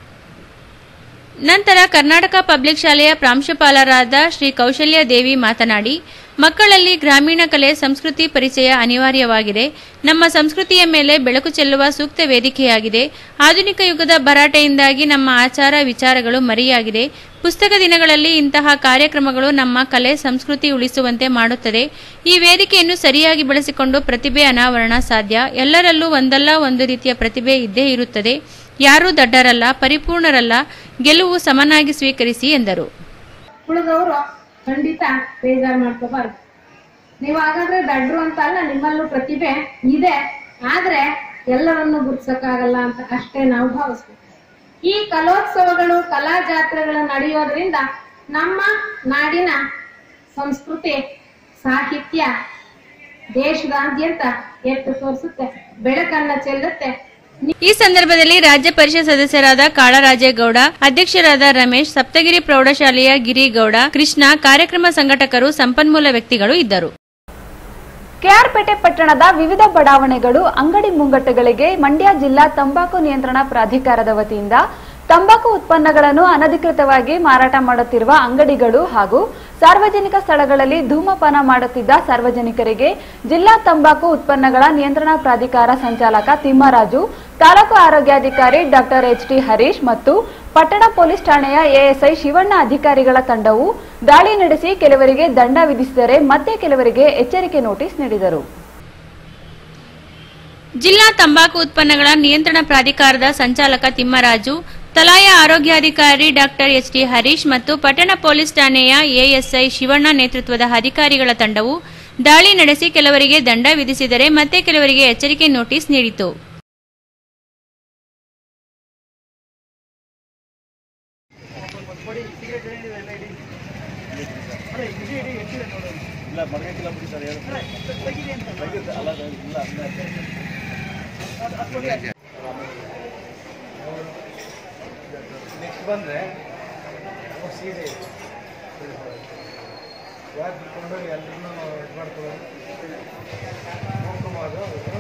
ನಂತರ ಕರ್ನಾಟಕ ಪಬ್ಲಿಕ್ ಶಾಲೆಯ ಪ್ರಾಂಶುಪಾಲರಾದ ಶ್ರೀ ಕೌಶಲ್ಯ ದೇವಿ ಮಾತನಾಡಿ, ಮಕ್ಕಳಲ್ಲಿ ಗ್ರಾಮೀಣ ಕಲೆ ಸಂಸ್ಕೃತಿ ಪರಿಚಯ ಅನಿವಾರ್ಯವಾಗಿದೆ. ನಮ್ಮ ಸಂಸ್ಕೃತಿಯ ಮೇಲೆ ಬೆಳಕು ಚೆಲ್ಲುವ ಸೂಕ್ತ ವೇದಿಕೆಯಾಗಿದೆ. ಆಧುನಿಕ ಯುಗದ ಭರಾಟೆಯಿಂದಾಗಿ ನಮ್ಮ ಆಚಾರ ವಿಚಾರಗಳು ಮರೆಯಾಗಿದೆ. ಪುಸ್ತಕ ದಿನಗಳಲ್ಲಿ ಇಂತಹ ಕಾರ್ಯಕ್ರಮಗಳು ನಮ್ಮ ಕಲೆ ಸಂಸ್ಕೃತಿ ಉಳಿಸುವಂತೆ ಮಾಡುತ್ತದೆ. ಈ ವೇದಿಕೆಯನ್ನು ಸರಿಯಾಗಿ ಬಳಸಿಕೊಂಡು ಪ್ರತಿಭೆ ಅನಾವರಣ ಸಾಧ್ಯ. ಎಲ್ಲರಲ್ಲೂ ಒಂದಲ್ಲ ಒಂದು ರೀತಿಯ ಪ್ರತಿಭೆ ಇದ್ದೇ ಇರುತ್ತದೆ. ಯಾರೂ ದಡ್ಡರಲ್ಲ, ಪರಿಪೂರ್ಣರಲ್ಲ. ಗೆಲುವು ಸಮನಾಗಿ ಸ್ವೀಕರಿಸಿ ಎಂದರು. ಉಳಿದವರು ಖಂಡಿತ ಬೇಜಾರು ಮಾಡ್ಕೋಬಾರ್ದು. ನೀವು ಹಾಗಾದ್ರೆ ದಡ್ರು ಅಂತ ಅಲ್ಲ, ನಿಮ್ಮಲ್ಲೂ ಪ್ರತಿಭೆ ಇದೆ. ಆದ್ರೆ ಎಲ್ಲರನ್ನು ಗುರುತಿಸಕ್ಕಾಗಲ್ಲ ಅಂತ ಅಷ್ಟೇ ನಾವು ಭಾವಿಸ್ಬೇಕು. ಈ ಕಲೋತ್ಸವಗಳು ಕಲಾ ಜಾತ್ರೆಗಳು ನಡೆಯೋದ್ರಿಂದ ನಮ್ಮ ನಾಡಿನ ಸಂಸ್ಕೃತಿ ಸಾಹಿತ್ಯ ದೇಶದಾದ್ಯಂತ ಎತ್ತು ತೋರಿಸುತ್ತೆ, ಬೆಳಕನ್ನ ಚೆಲ್ಲುತ್ತೆ. ಈ ಸಂದರ್ಭದಲ್ಲಿ ರಾಜ್ಯ ಪರಿಷತ್ ಸದಸ್ಯರಾದ ಕಾಳರಾಜೇಗೌಡ, ಅಧ್ಯಕ್ಷರಾದ ರಮೇಶ್, ಸಪ್ತಗಿರಿ ಪ್ರೌಢಶಾಲೆಯ ಗಿರಿಗೌಡ, ಕೃಷ್ಣ, ಕಾರ್ಯಕ್ರಮ ಸಂಘಟಕರು, ಸಂಪನ್ಮೂಲ ವ್ಯಕ್ತಿಗಳು ಇದ್ದರು. ಕೆಆರ್ಪೇಟೆ ಪಟ್ಟಣದ ವಿವಿಧ ಬಡಾವಣೆಗಳು ಅಂಗಡಿ ಮುಂಗಟ್ಟುಗಳಿಗೆ ಮಂಡ್ಯ ಜಿಲ್ಲಾ ತಂಬಾಕು ನಿಯಂತ್ರಣ ಪ್ರಾಧಿಕಾರದ ವತಿಯಿಂದ ತಂಬಾಕು ಉತ್ಪನ್ನಗಳನ್ನು ಅನಧಿಕೃತವಾಗಿ ಮಾರಾಟ ಮಾಡುತ್ತಿರುವ ಅಂಗಡಿಗಳು ಹಾಗೂ ಸಾರ್ವಜನಿಕ ಸ್ಥಳಗಳಲ್ಲಿ ಧೂಮಪಾನ ಮಾಡುತ್ತಿದ್ದ ಸಾರ್ವಜನಿಕರಿಗೆ ಜಿಲ್ಲಾ ತಂಬಾಕು ಉತ್ಪನ್ನಗಳ ನಿಯಂತ್ರಣ ಪ್ರಾಧಿಕಾರ ಸಂಚಾಲಕ ತಿಮ್ಮರಾಜು, ತಾಲೂಕು ಆರೋಗ್ಯಾಧಿಕಾರಿ ಡಾಕ್ಟರ್ ಎಚ್ ಟಿ ಹರೀಶ್ ಮತ್ತು ಪಟ್ಟಣ ಪೊಲೀಸ್ ಠಾಣೆಯ ಎಎಸ್ಐ ಶಿವಣ್ಣ ಅಧಿಕಾರಿಗಳ ತಂಡವು ದಾಳಿ ನಡೆಸಿ ಕೆಲವರಿಗೆ ದಂಡ ವಿಧಿಸಿದರೆ ಮತ್ತೆ ಕೆಲವರಿಗೆ ಎಚ್ಚರಿಕೆ ನೋಟಿಸ್ ನೀಡಿದರು. ಜಿಲ್ಲಾ ತಂಬಾಕು ಉತ್ಪನ್ನಗಳ ನಿಯಂತ್ರಣ ಪ್ರಾಧಿಕಾರದ ಸಂಚಾಲಕ ತಿಮ್ಮರಾಜು, ತಲಾಯ ಆರೋಗ್ಯಾಧಿಕಾರಿ ಡಾಕ್ಟರ್ ಎಚ್ ಟಿ ಹರೀಶ್ ಮತ್ತು ಪಟ್ಟಣ ಪೊಲೀಸ್ ಠಾಣೆಯ ಎಎಸ್ಐ ಶಿವಣ್ಣ ನೇತೃತ್ವದ ಅಧಿಕಾರಿಗಳ ತಂಡವು ದಾಳಿ ನಡೆಸಿ ಕೆಲವರಿಗೆ ದಂಡ ವಿಧಿಸಿದರೆ ಮತ್ತೆ ಕೆಲವರಿಗೆ ಎಚ್ಚರಿಕೆ ನೋಟಿಸ್ ನೀಡಿತು. ನೆಕ್ಸ್ಟ್ ಬಂದರೆ ಸೀರೆ ಯಾರು ಬಿಟ್ಕೊಂಡು ಎಲ್ಲರೂ ಇದು ಮಾಡ್ಕೊಳ್ಳೋದು ನೋಡ್ಕೊಬೋದು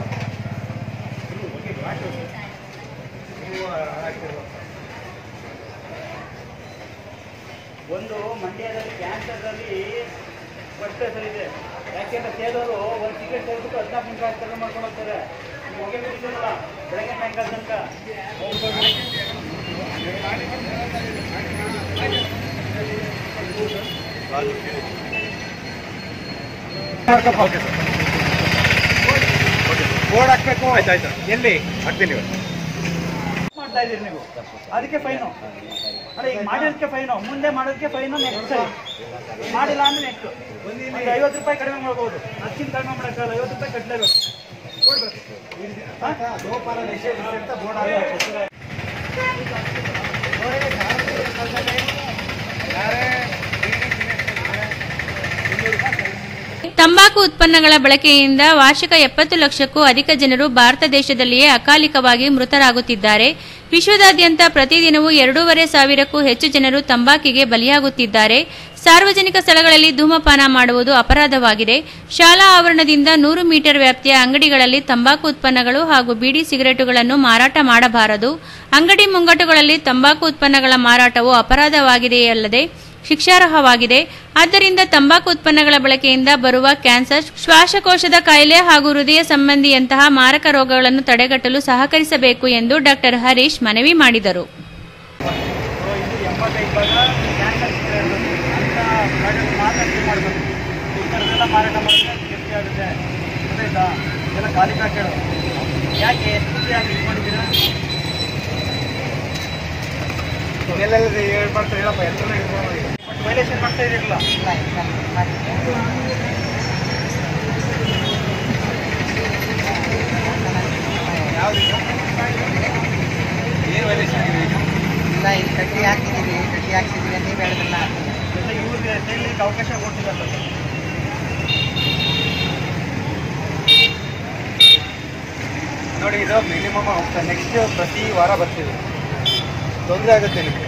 ಒಂದು ಮಂಡ್ಯದಲ್ಲಿ ಕ್ಯಾನ್ಸರ್ದಲ್ಲಿ ಫಸ್ಟ್ ಹೆಸರು ಇದೆ. ಯಾಕೆಂದ್ರೆ ಸೇದೋರು ಒಂದು ಟಿಕೆಟ್ ಸೇರಿಬಿಟ್ಟು ಹದಿನಾಲ್ಕು ನಿಮಿಷ ಕೆಲಸ ಮಾಡ್ಕೊಂಡು ಹೋಗ್ತಾರೆ. ಹೊಗೆ ಬಿಟ್ಟಿದ್ದಲ್ಲ ಬೆಳಗ್ಗೆ ಸಾಯಂಕಾಲ ತನಕ ಬೋರ್ಡ್ ಹಾಕ್ಬೇಕು. ಆಯ್ತಾಯ್ತು, ಎಲ್ಲಿ ಹಾಕ್ತೀನಿ ಮಾಡ್ತಾ ಇದ್ದೀರಿ ನೀವು, ಅದಕ್ಕೆ ಫೈನು. ಅಲ್ಲ ಈಗ ಮಾಡಿರೋದಕ್ಕೆ ಫೈನು, ಮುಂದೆ ಮಾಡೋದಕ್ಕೆ ಫೈನು. ನೆಕ್ಸ್ಟ್ ಸರಿ ಮಾಡಿಲ್ಲ ಅಂದ್ರೆ ನೆಕ್ಸ್ಟ್ ಒಂದು ಐವತ್ತು ರೂಪಾಯಿ ಕಡಿಮೆ ಮಾಡ್ಬೋದು. ಅದಕ್ಕಿಂತ ಕಡಿಮೆ ಮಾಡೋಕ್ಕಲ್ಲ, ಐವತ್ತು ರೂಪಾಯಿ ಕಟ್ಟಲೇಬೇಕು. ಕೊಡ್ಬೇಕು ಲೋಪಾಲ ನಿಷೇಧ ಅಂತ ಬೋರ್ಡ್ ಹಾಕಿ ತಂಬಾಕು ಉತ್ಪನ್ನಗಳ ಬಳಕೆಯಿಂದ ವಾರ್ಷಿಕ ಎಪ್ಪತ್ತು ಲಕ್ಷಕ್ಕೂ ಅಧಿಕ ಜನರು ಭಾರತ ದೇಶದಲ್ಲಿಯೇ ಅಕಾಲಿಕವಾಗಿ ಮೃತರಾಗುತ್ತಿದ್ದಾರೆ. ವಿಶ್ವದಾದ್ಯಂತ ಪ್ರತಿದಿನವೂ ಎರಡೂವರೆ ಸಾವಿರಕ್ಕೂ ಹೆಚ್ಚು ಜನರು ತಂಬಾಕಿಗೆ ಬಲಿಯಾಗುತ್ತಿದ್ದಾರೆ. ಸಾರ್ವಜನಿಕ ಸ್ಥಳಗಳಲ್ಲಿ ಧೂಮಪಾನ ಮಾಡುವುದು ಅಪರಾಧವಾಗಿದೆ. ಶಾಲಾ ಆವರಣದಿಂದ ನೂರು ಮೀಟರ್ ವ್ಯಾಪ್ತಿಯ ಅಂಗಡಿಗಳಲ್ಲಿ ತಂಬಾಕು ಉತ್ಪನ್ನಗಳು ಹಾಗೂ ಬೀಡಿ ಸಿಗರೆಟುಗಳನ್ನು ಮಾರಾಟ ಮಾಡಬಾರದು. ಅಂಗಡಿ ಮುಂಗಟ್ಟುಗಳಲ್ಲಿ ತಂಬಾಕು ಉತ್ಪನ್ನಗಳ ಮಾರಾಟವು ಅಪರಾಧವಾಗಿದೆಯಲ್ಲದೆ ಶಿಕ್ಷಾರ್ಹವಾಗಿದೆ. ಆದ್ದರಿಂದ ತಂಬಾಕು ಉತ್ಪನ್ನಗಳ ಬಳಕೆಯಿಂದ ಬರುವ ಕ್ಯಾನ್ಸರ್, ಶ್ವಾಸಕೋಶದ ಕಾಯಿಲೆ ಹಾಗೂ ಹೃದಯ ಸಂಬಂಧಿಯಂತಹ ಮಾರಕ ರೋಗಗಳನ್ನು ತಡೆಗಟ್ಟಲು ಸಹಕರಿಸಬೇಕು ಎಂದು ಡಾಕ್ಟರ್ ಹರೀಶ್ ಮನವಿ ಮಾಡಿದರು. ಎಲ್ಲೆಲ್ಲ ಏನು ಮಾಡ್ತಾರೆ ಹೇಳಪ್ಪ, ಎಲ್ಲ ವೈಲೇಷನ್ ಮಾಡ್ತಾ ಇರಲಿಲ್ಲ. ಯಾವುದು ಏನು ವೈಲೇಷನ್ ಇಲ್ಲ, ಇಲ್ಲಿ ಕಟ್ಟಿ ಹಾಕಿದ್ದೀವಿ ಕಟ್ಟಿ ಹಾಕ್ಸಿದ್ದೀವಿ ನೀವು ಹೇಳಿದ್ರಲ್ಲ, ಇವ್ರಿಗೆ ಹೇಳಲಿಕ್ಕೆ ಅವಕಾಶ ಕೊಟ್ಟಿಲ್ಲ. ನೋಡಿ, ಇದು ಮಿನಿಮಮ್ ಹೋಗ್ತಾ ನೆಕ್ಸ್ಟ್ ಪ್ರತಿ ವಾರ ಬರ್ತೀವಿ, ತೊಂದರೆ ಆಗುತ್ತೆ ನಿಮಗೆ.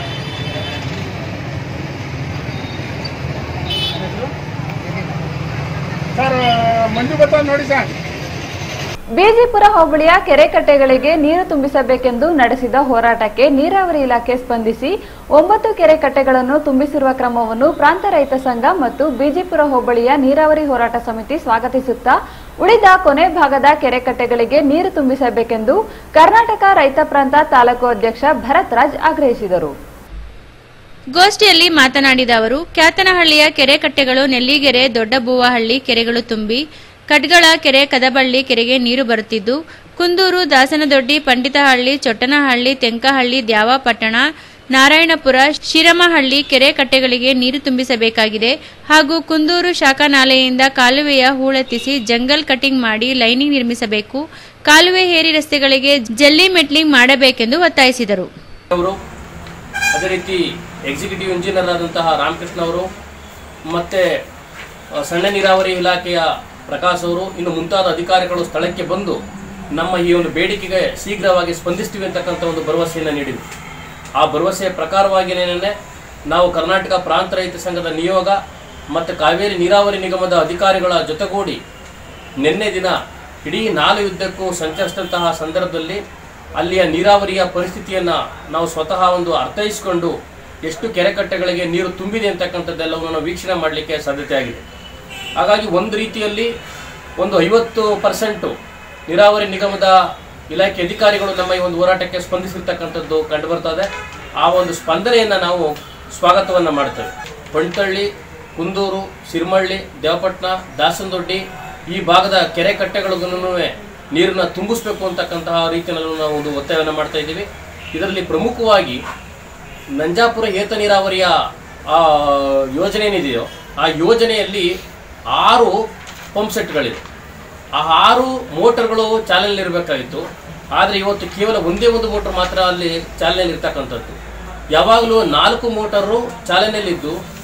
ಸರ್ ಮಂಜು ಗೊತ್ತಾ ನೋಡಿ ಸರ್. ಬಿಜಿಪುರ ಹೋಬಳಿಯ ಕೆರೆಕಟ್ಟೆಗಳಿಗೆ ನೀರು ತುಂಬಿಸಬೇಕೆಂದು ನಡೆಸಿದ ಹೋರಾಟಕ್ಕೆ ನೀರಾವರಿ ಇಲಾಖೆ ಸ್ಪಂದಿಸಿ ಒಂಬತ್ತು ಕೆರೆಕಟ್ಟೆಗಳನ್ನು ತುಂಬಿಸಿರುವ ಕ್ರಮವನ್ನು ಪ್ರಾಂತ ರೈತ ಸಂಘ ಮತ್ತು ಬಿಜಿಪುರ ಹೋಬಳಿಯ ನೀರಾವರಿ ಹೋರಾಟ ಸಮಿತಿ ಸ್ವಾಗತಿಸುತ್ತಾ ಉಳಿದ ಕೊನೆ ಭಾಗದ ಕೆರೆಕಟ್ಟೆಗಳಿಗೆ ನೀರು ತುಂಬಿಸಬೇಕೆಂದು ಕರ್ನಾಟಕ ರೈತ ಪ್ರಾಂತ ತಾಲೂಕು ಅಧ್ಯಕ್ಷ ಭರತ್ ರಾಜ್ ಆಗ್ರಹಿಸಿದರು. ಗೋಷ್ಠಿಯಲ್ಲಿ ಮಾತನಾಡಿದ ಅವರು, ಕ್ಯಾತನಹಳ್ಳಿಯ ಕೆರೆಕಟ್ಟೆಗಳು ನೆಲ್ಲಿಗೆರೆ, ದೊಡ್ಡಬೂವಹಳ್ಳಿ ಕೆರೆಗಳು ತುಂಬಿ ಕಡ್ಗಳ ಕೆರೆ, ಕದಬಳ್ಳಿ ಕೆರೆಗೆ ನೀರು ಬರುತ್ತಿದ್ದು, ಕುಂದೂರು, ದಾಸನದೊಡ್ಡಿ, ಪಂಡಿತಹಳ್ಳಿ, ಚೊಟ್ಟನಹಳ್ಳಿ, ತೆಂಕಹಳ್ಳಿ, ದ್ಯಾವಪಟ್ಟಣ, ನಾರಾಯಣಪುರ, ಶಿರಮಹಳ್ಳಿ ಕೆರೆ ಕಟ್ಟೆಗಳಿಗೆ ನೀರು ತುಂಬಿಸಬೇಕಾಗಿದೆ ಹಾಗೂ ಕುಂದೂರು ಶಾಖಾ ನಾಲೆಯಿಂದ ಕಾಲುವೆಯ ಹೂಳೆತ್ತಿಸಿ ಜಂಗಲ್ ಕಟಿಂಗ್ ಮಾಡಿ ಲೈನಿಂಗ್ ನಿರ್ಮಿಸಬೇಕು. ಕಾಲುವೆ ಹೇರಿ ರಸ್ತೆಗಳಿಗೆ ಜಲ್ಲಿ ಮೆಟ್ಲಿಂಗ್ ಮಾಡಬೇಕೆಂದು ಒತ್ತಾಯಿಸಿದರು. ಅದೇ ರೀತಿ ಎಕ್ಸಿಕ್ಯೂಟಿವ್ ಇಂಜಿನಿಯರ್ ಆದಂತಹ ರಾಮಕೃಷ್ಣ ಅವರು ಮತ್ತೆ ಸಣ್ಣ ನೀರಾವರಿ ಇಲಾಖೆಯ ಪ್ರಕಾಶ್ ಅವರು ಇನ್ನು ಮುಂತಾದ ಅಧಿಕಾರಿಗಳು ಸ್ಥಳಕ್ಕೆ ಬಂದು ನಮ್ಮ ಈ ಒಂದು ಬೇಡಿಕೆಗೆ ಶೀಘ್ರವಾಗಿ ಸ್ಪಂದಿಸ್ತೀವಿ ಅಂತಕ್ಕಂಥ ಒಂದು ಭರವಸೆಯನ್ನು ನೀಡಿದರು. ಆ ಭರವಸೆಯ ಪ್ರಕಾರವಾಗಿಯೇ ನಾವು ಕರ್ನಾಟಕ ಪ್ರಾಂತ ರೈತ ಸಂಘದ ನಿಯೋಗ ಮತ್ತು ಕಾವೇರಿ ನೀರಾವರಿ ನಿಗಮದ ಅಧಿಕಾರಿಗಳ ಜೊತೆಗೂಡಿ ನಿನ್ನೆ ದಿನ ಇಡೀ ನಾಲೆಯುದ್ದಕ್ಕೂ ಸಂಚರಿಸಿದಂತಹ ಸಂದರ್ಭದಲ್ಲಿ ಅಲ್ಲಿಯ ನೀರಾವರಿಯ ಪರಿಸ್ಥಿತಿಯನ್ನು ನಾವು ಸ್ವತಃ ಒಂದು ಅರ್ಥೈಸಿಕೊಂಡು ಎಷ್ಟು ಕೆರೆಕಟ್ಟೆಗಳಿಗೆ ನೀರು ತುಂಬಿದೆ ಅಂತಕ್ಕಂಥದ್ದೆಲ್ಲವನ್ನು ನಾವು ವೀಕ್ಷಣೆ ಮಾಡಲಿಕ್ಕೆ ಸಾಧ್ಯತೆ ಆಗಿದೆ. ಹಾಗಾಗಿ ಒಂದು ರೀತಿಯಲ್ಲಿ ಒಂದು ಐವತ್ತು ಪರ್ಸೆಂಟು ನೀರಾವರಿ ನಿಗಮದ ಇಲಾಖೆ ಅಧಿಕಾರಿಗಳು ನಮ್ಮ ಈ ಒಂದು ಹೋರಾಟಕ್ಕೆ ಸ್ಪಂದಿಸಿರ್ತಕ್ಕಂಥದ್ದು ಕಂಡುಬರ್ತದೆ. ಆ ಒಂದು ಸ್ಪಂದನೆಯನ್ನು ನಾವು ಸ್ವಾಗತವನ್ನು ಮಾಡ್ತೇವೆ. ಪಂಟಳ್ಳಿ, ಕುಂದೂರು, ಸಿರಿಮಳ್ಳಿ, ದೇವಪಟ್ಟಣ, ದಾಸನದೊಡ್ಡಿ ಈ ಭಾಗದ ಕೆರೆ ಕಟ್ಟೆಗಳಿಗೂ ನೀರನ್ನು ತುಂಬಿಸಬೇಕು ಅಂತಕ್ಕಂತಹ ರೀತಿಯಲ್ಲಿ ನಾವು ಒಂದು ಒತ್ತಾಯವನ್ನು ಮಾಡ್ತಾ ಇದ್ದೀವಿ. ಇದರಲ್ಲಿ ಪ್ರಮುಖವಾಗಿ ನಂಜಾಪುರ ಏತ ನೀರಾವರಿಯ ಆ ಯೋಜನೆ ಏನಿದೆಯೋ ಆ ಯೋಜನೆಯಲ್ಲಿ ಆರು ಪಂಪ್ ಸೆಟ್ಗಳಿವೆ. ಆ ಆರು ಮೋಟರ್ಗಳು ಚಾಲನೆಯಲ್ಲಿ ಇರಬೇಕಾಗಿತ್ತು. ಆದರೆ ಇವತ್ತು ಕೇವಲ ಒಂದೇ ಒಂದು ಮೋಟರ್ ಮಾತ್ರ ಅಲ್ಲಿ ಚಾಲನೆಯಲ್ಲಿ ಇರ್ತಕ್ಕಂಥದ್ದು. ಯಾವಾಗಲೂ ನಾಲ್ಕು ಮೋಟರು ಚಾಲನೆಯಲ್ಲಿದ್ದು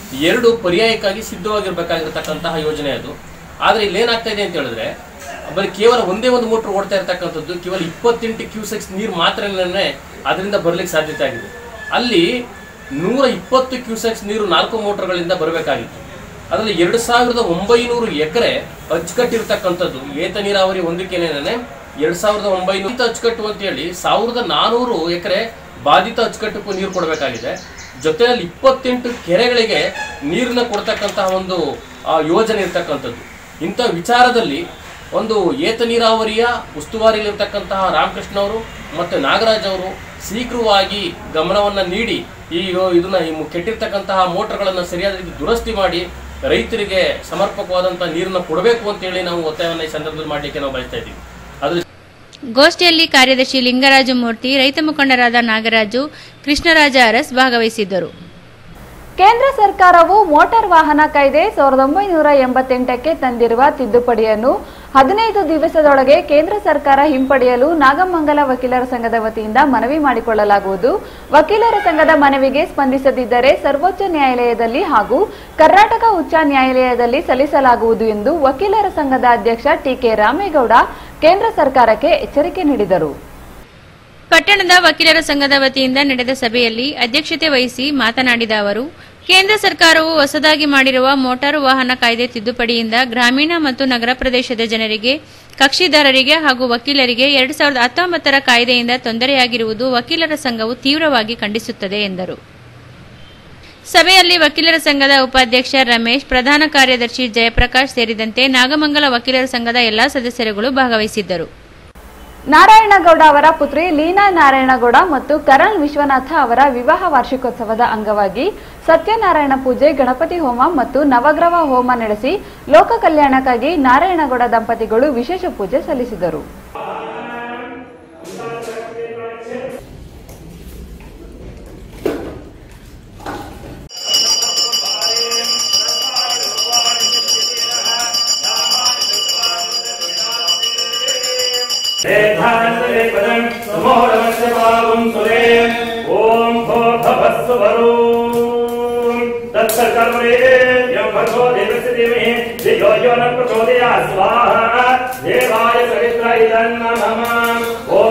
ಎರಡು ಪರ್ಯಾಯಕ್ಕಾಗಿ ಸಿದ್ಧವಾಗಿರ್ಬೇಕಾಗಿರ್ತಕ್ಕಂತಹ ಯೋಜನೆ ಅದು. ಆದರೆ ಇಲ್ಲೇನಾಗ್ತಾ ಇದೆ ಅಂತ ಹೇಳಿದ್ರೆ ಬರೀ ಕೇವಲ ಒಂದೇ ಒಂದು ಮೋಟ್ರ್ ಓಡ್ತಾ ಇರ್ತಕ್ಕಂಥದ್ದು ಕೇವಲ ಇಪ್ಪತ್ತೆಂಟು ಕ್ಯೂಸೆಕ್ಸ್ ನೀರು ಮಾತ್ರನೇ ಅದರಿಂದ ಬರಲಿಕ್ಕೆ ಸಾಧ್ಯತೆ ಆಗಿದೆ. ಅಲ್ಲಿ ನೂರ ಇಪ್ಪತ್ತು ಕ್ಯೂಸೆಕ್ಸ್ ನೀರು ನಾಲ್ಕು ಮೋಟರ್ಗಳಿಂದ ಬರಬೇಕಾಗಿತ್ತು. ಅದರಲ್ಲಿ ಎರಡು ಸಾವಿರದ ಒಂಬೈನೂರು ಎಕರೆ ಅಚ್ಚುಕಟ್ಟಿರ್ತಕ್ಕಂಥದ್ದು ಏತ ನೀರಾವರಿ ಹೊಂದಿಕೆನೇನೆ ಎರಡು ಸಾವಿರದ ಒಂಬೈನೂರ ಅಚ್ಚುಕಟ್ಟು ಅಂತೇಳಿ ಸಾವಿರದ ನಾನೂರು ಎಕರೆ ಬಾಧಿತ ಅಚ್ಚುಕಟ್ಟಕ್ಕೂ ನೀರು ಕೊಡಬೇಕಾಗಿದೆ. ಜೊತೆಯಲ್ಲಿ ಇಪ್ಪತ್ತೆಂಟು ಕೆರೆಗಳಿಗೆ ನೀರನ್ನ ಕೊಡ್ತಕ್ಕಂತಹ ಒಂದು ಯೋಜನೆ ಇರ್ತಕ್ಕಂಥದ್ದು. ಇಂಥ ವಿಚಾರದಲ್ಲಿ ಒಂದು ಏತ ನೀರಾವರಿಯ ಉಸ್ತುವಾರಿಯಲ್ಲಿರ್ತಕ್ಕಂತಹ ರಾಮಕೃಷ್ಣ ಅವರು ಮತ್ತು ನಾಗರಾಜ್ ಅವರು ಶೀಘ್ರವಾಗಿ ಗಮನವನ್ನು ನೀಡಿ ಈ ಇದನ್ನ ಈ ಕೆಟ್ಟಿರ್ತಕ್ಕಂತಹ ಮೋಟರ್ಗಳನ್ನು ಸರಿಯಾದ ರೀತಿ ದುರಸ್ತಿ ಮಾಡಿ ರೈತರಿಗೆ ಸಮರ್ಪಕವಾದಂತಹ ನೀರನ್ನು ಕೊಡಬೇಕು ಅಂತೇಳಿ ನಾವು ಒತ್ತಾಯವನ್ನು ಈ ಸಂದರ್ಭದಲ್ಲಿ ಮಾಡಲಿಕ್ಕೆ ನಾವು ಬಯಸ್ತಾ ಇದ್ದೀವಿ. ಅದ್ರ ಗೋಷ್ಠಿಯಲ್ಲಿ ಕಾರ್ಯದರ್ಶಿ ಲಿಂಗರಾಜು ಮೂರ್ತಿ, ರೈತ ಮುಖಂಡರಾದ ನಾಗರಾಜು, ಕೃಷ್ಣರಾಜ ಅರಸ್ ಭಾಗವಹಿಸಿದ್ದರು. ಕೇಂದ್ರ ಸರ್ಕಾರವು ಮೋಟಾರ್ ವಾಹನ ಕಾಯ್ದೆ ಸಾವಿರದ ಒಂಬೈನೂರ ಎಂಬತ್ತೆಂಟಕ್ಕೆ ತಂದಿರುವ ತಿದ್ದುಪಡಿಯನ್ನು ಹದಿನೈದು ದಿವಸದೊಳಗೆ ಕೇಂದ್ರ ಸರ್ಕಾರ ಹಿಂಪಡೆಯಲು ನಾಗಮಂಗಲ ವಕೀಲರ ಸಂಘದ ವತಿಯಿಂದ ಮನವಿ ಮಾಡಿಕೊಳ್ಳಲಾಗುವುದು. ವಕೀಲರ ಸಂಘದ ಮನವಿಗೆ ಸ್ಪಂದಿಸದಿದ್ದರೆ ಸರ್ವೋಚ್ಚ ನ್ಯಾಯಾಲಯದಲ್ಲಿ ಹಾಗೂ ಕರ್ನಾಟಕ ಉಚ್ಚ ನ್ಯಾಯಾಲಯದಲ್ಲಿ ಸಲ್ಲಿಸಲಾಗುವುದು ಎಂದು ವಕೀಲರ ಸಂಘದ ಅಧ್ಯಕ್ಷ ಟಿಕೆ ರಾಮೇಗೌಡ ಕೇಂದ್ರ ಸರ್ಕಾರಕ್ಕೆ ಎಚ್ಚರಿಕೆ ನೀಡಿದರು. ಪಟ್ಟಣದ ವಕೀಲರ ಸಂಘದ ವತಿಯಿಂದ ನಡೆದ ಸಭೆಯಲ್ಲಿ ಅಧ್ಯಕ್ಷತೆ ವಹಿಸಿ ಮಾತನಾಡಿದ ಅವರು, ಕೇಂದ್ರ ಸರ್ಕಾರವು ಹೊಸದಾಗಿ ಮಾಡಿರುವ ಮೋಟಾರು ವಾಹನ ಕಾಯ್ದೆ ತಿದ್ದುಪಡಿಯಿಂದ ಗ್ರಾಮೀಣ ಮತ್ತು ನಗರ ಪ್ರದೇಶದ ಜನರಿಗೆ, ಕಕ್ಷಿದಾರರಿಗೆ ಹಾಗೂ ವಕೀಲರಿಗೆ ಎರಡು ಸಾವಿರದ ಹತ್ತೊಂಬತ್ತರ ಕಾಯ್ದೆಯಿಂದ ತೊಂದರೆಯಾಗಿರುವುದು ವಕೀಲರ ಸಂಘವು ತೀವ್ರವಾಗಿ ಖಂಡಿಸುತ್ತದೆ ಎಂದರು. ಸಭೆಯಲ್ಲಿ ವಕೀಲರ ಸಂಘದ ಉಪಾಧ್ಯಕ್ಷ ರಮೇಶ್, ಪ್ರಧಾನ ಕಾರ್ಯದರ್ಶಿ ಜಯಪ್ರಕಾಶ್ ಸೇರಿದಂತೆ ನಾಗಮಂಗಲ ವಕೀಲರ ಸಂಘದ ಎಲ್ಲಾ ಸದಸ್ಯರುಗಳು ಭಾಗವಹಿಸಿದ್ದರು. ನಾರಾಯಣಗೌಡ ಅವರ ಪುತ್ರಿ ಲೀನಾ ನಾರಾಯಣಗೌಡ ಮತ್ತು ಕರಣ್ ವಿಶ್ವನಾಥ ಅವರ ವಿವಾಹ ವಾರ್ಷಿಕೋತ್ಸವದ ಅಂಗವಾಗಿ ಸತ್ಯನಾರಾಯಣ ಪೂಜೆ, ಗಣಪತಿ ಹೋಮ ಮತ್ತು ನವಗ್ರಹ ಹೋಮ ನಡೆಸಿ ಲೋಕ ಕಲ್ಯಾಣಕ್ಕಾಗಿ ನಾರಾಯಣಗೌಡ ದಂಪತಿಗಳು ವಿಶೇಷ ಪೂಜೆ ಸಲ್ಲಿಸಿದರು. ओम भूर्भुवस्सु वरुण तत्सर्वरेण्यं भर्गो देवस्य धीमहि धियो यो न प्रचोदयात् स्वाहा देवाय सवित्रा इदं नमः ओम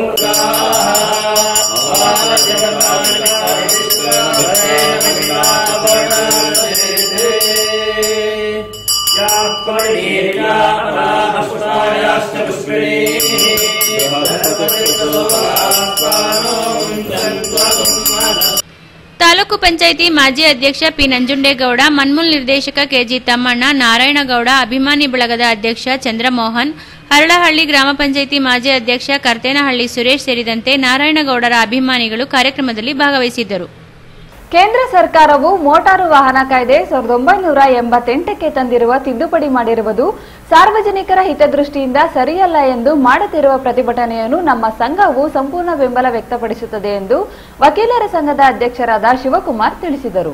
ತಾಲೂಕು ಪಂಚಾಯಿತಿ ಮಾಜಿ ಅಧ್ಯಕ್ಷ ಪಿ ನಂಜುಂಡೇಗೌಡ, ಮನ್ಮೂಲ್ ನಿರ್ದೇಶಕ ಕೆಜಿ ತಮ್ಮಣ್ಣ, ನಾರಾಯಣಗೌಡ, ಅಭಿಮಾನಿ ಬಳಗದ ಅಧ್ಯಕ್ಷ ಚಂದ್ರಮೋಹನ್, ಹರಳಹಳ್ಳಿ ಗ್ರಾಮ ಪಂಚಾಯಿತಿ ಮಾಜಿ ಅಧ್ಯಕ್ಷ ಕರ್ತೇನಹಳ್ಳಿ ಸುರೇಶ್ ಸೇರಿದಂತೆ ನಾರಾಯಣಗೌಡರ ಅಭಿಮಾನಿಗಳು ಕಾರ್ಯಕ್ರಮದಲ್ಲಿ ಭಾಗವಹಿಸಿದ್ದರು. ಕೇಂದ್ರ ಸರ್ಕಾರವು ಮೋಟಾರು ವಾಹನ ಕಾಯ್ದೆ ಸಾವಿರದ ಒಂಬೈನೂರ ಎಂಬತ್ತೆಂಟಕ್ಕೆ ತಂದಿರುವ ತಿದ್ದುಪಡಿ ಮಾಡಿರುವುದು ಸಾರ್ವಜನಿಕರ ಹಿತದೃಷ್ಟಿಯಿಂದ ಸರಿಯಲ್ಲ ಎಂದು ಮಾಡುತ್ತಿರುವ ಪ್ರತಿಭಟನೆಯನ್ನು ನಮ್ಮ ಸಂಘವು ಸಂಪೂರ್ಣ ಬೆಂಬಲ ವ್ಯಕ್ತಪಡಿಸುತ್ತದೆ ಎಂದು ವಕೀಲರ ಸಂಘದ ಅಧ್ಯಕ್ಷರಾದ ಶಿವಕುಮಾರ್ ತಿಳಿಸಿದರು.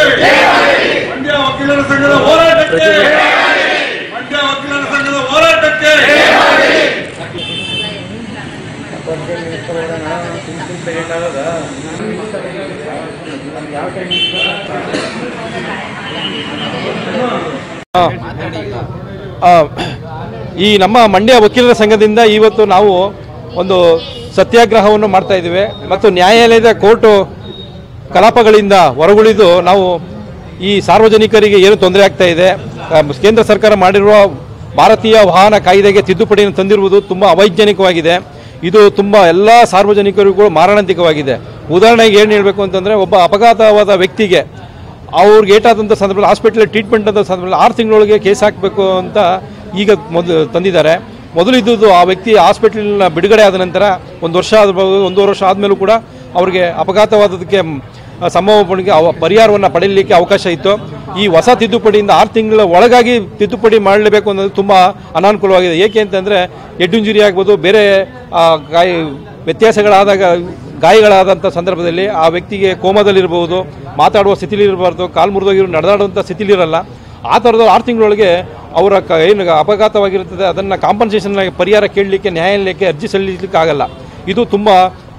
ಈ ನಮ್ಮ ಮಂಡ್ಯ ವಕೀಲರ ಸಂಘದಿಂದ ಇವತ್ತು ನಾವು ಒಂದು ಸತ್ಯಾಗ್ರಹವನ್ನು ಮಾಡ್ತಾ ಇದ್ದೇವೆ ಮತ್ತು ನ್ಯಾಯಾಲಯದ ಕೋರ್ಟು ಕಲಾಪಗಳಿಂದ ಹೊರಗುಳಿದು ನಾವು ಈ ಸಾರ್ವಜನಿಕರಿಗೆ ಏನು ತೊಂದರೆ ಆಗ್ತಾ ಇದೆ, ಕೇಂದ್ರ ಸರ್ಕಾರ ಮಾಡಿರುವ ಭಾರತೀಯ ವಾಹನ ಕಾಯ್ದೆಗೆ ತಿದ್ದುಪಡಿಯನ್ನು ತಂದಿರುವುದು ತುಂಬ ಅವೈಜ್ಞಾನಿಕವಾಗಿದೆ. ಇದು ತುಂಬ ಎಲ್ಲ ಸಾರ್ವಜನಿಕರಿಗೂ ಮಾರಣಾಂತಿಕವಾಗಿದೆ. ಉದಾಹರಣೆಗೆ ಏನು ಹೇಳಬೇಕು ಅಂತಂದರೆ, ಒಬ್ಬ ಅಪಘಾತವಾದ ವ್ಯಕ್ತಿಗೆ ಅವ್ರಿಗೆ ಏಟಾದಂಥ ಸಂದರ್ಭದಲ್ಲಿ ಹಾಸ್ಪಿಟಲ್ ಟ್ರೀಟ್ಮೆಂಟ್ ಅಂತ ಸಂದರ್ಭದಲ್ಲಿ ಆರು ತಿಂಗಳೊಳಗೆ ಕೇಸ್ ಹಾಕಬೇಕು ಅಂತ ಈಗ ಮೊದಲು ತಂದಿದ್ದಾರೆ. ಮೊದಲು ಇದ್ದುದು ಆ ವ್ಯಕ್ತಿ ಹಾಸ್ಪಿಟಲ್ನ ಬಿಡುಗಡೆ ಆದ ನಂತರ ಒಂದು ವರ್ಷ ಆದಬಹುದು, ಒಂದೂವರೆ ವರ್ಷ ಆದಮೇಲೂ ಕೂಡ ಅವರಿಗೆ ಅಪಘಾತವಾದದಕ್ಕೆ ಸಂಭವಪಡಿಗೆ ಪರಿಹಾರವನ್ನು ಪಡೆಯಲಿಕ್ಕೆ ಅವಕಾಶ ಇತ್ತು. ಈ ಹೊಸ ತಿದ್ದುಪಡಿಯಿಂದ ಆರು ತಿಂಗಳ ಒಳಗಾಗಿ ತಿದ್ದುಪಡಿ ಮಾಡಲೇಬೇಕು ಅನ್ನೋದು ತುಂಬ ಅನಾನುಕೂಲವಾಗಿದೆ. ಏಕೆ ಅಂತಂದರೆ ಹೆಡ್ ಇಂಜುರಿ ಆಗ್ಬೋದು, ಬೇರೆ ಗಾಯ ವ್ಯತ್ಯಾಸಗಳಾದಾಗ ಗಾಯಗಳಾದಂಥ ಸಂದರ್ಭದಲ್ಲಿ ಆ ವ್ಯಕ್ತಿಗೆ ಕೋಮಾದಲ್ಲಿರ್ಬೋದು, ಮಾತಾಡುವ ಸ್ಥಿತಿಲಿರಬಾರ್ದು, ಕಾಲು ಮುರಿದೋಗಿರೋ ನಡೆದಾಡುವಂಥ ಸ್ಥಿತಿಲಿರಲ್ಲ. ಆ ಥರದ ಆರು ತಿಂಗಳೊಳಗೆ ಅವರ ಕ ಏನು ಅಪಘಾತವಾಗಿರುತ್ತದೆ ಅದನ್ನು ಕಾಂಪನ್ಸೇಷನ್ ಪರಿಹಾರ ಕೇಳಲಿಕ್ಕೆ ನ್ಯಾಯಾಲಯಕ್ಕೆ ಅರ್ಜಿ ಸಲ್ಲಿಸಲಿಕ್ಕೆ ಆಗಲ್ಲ. ಇದು ತುಂಬ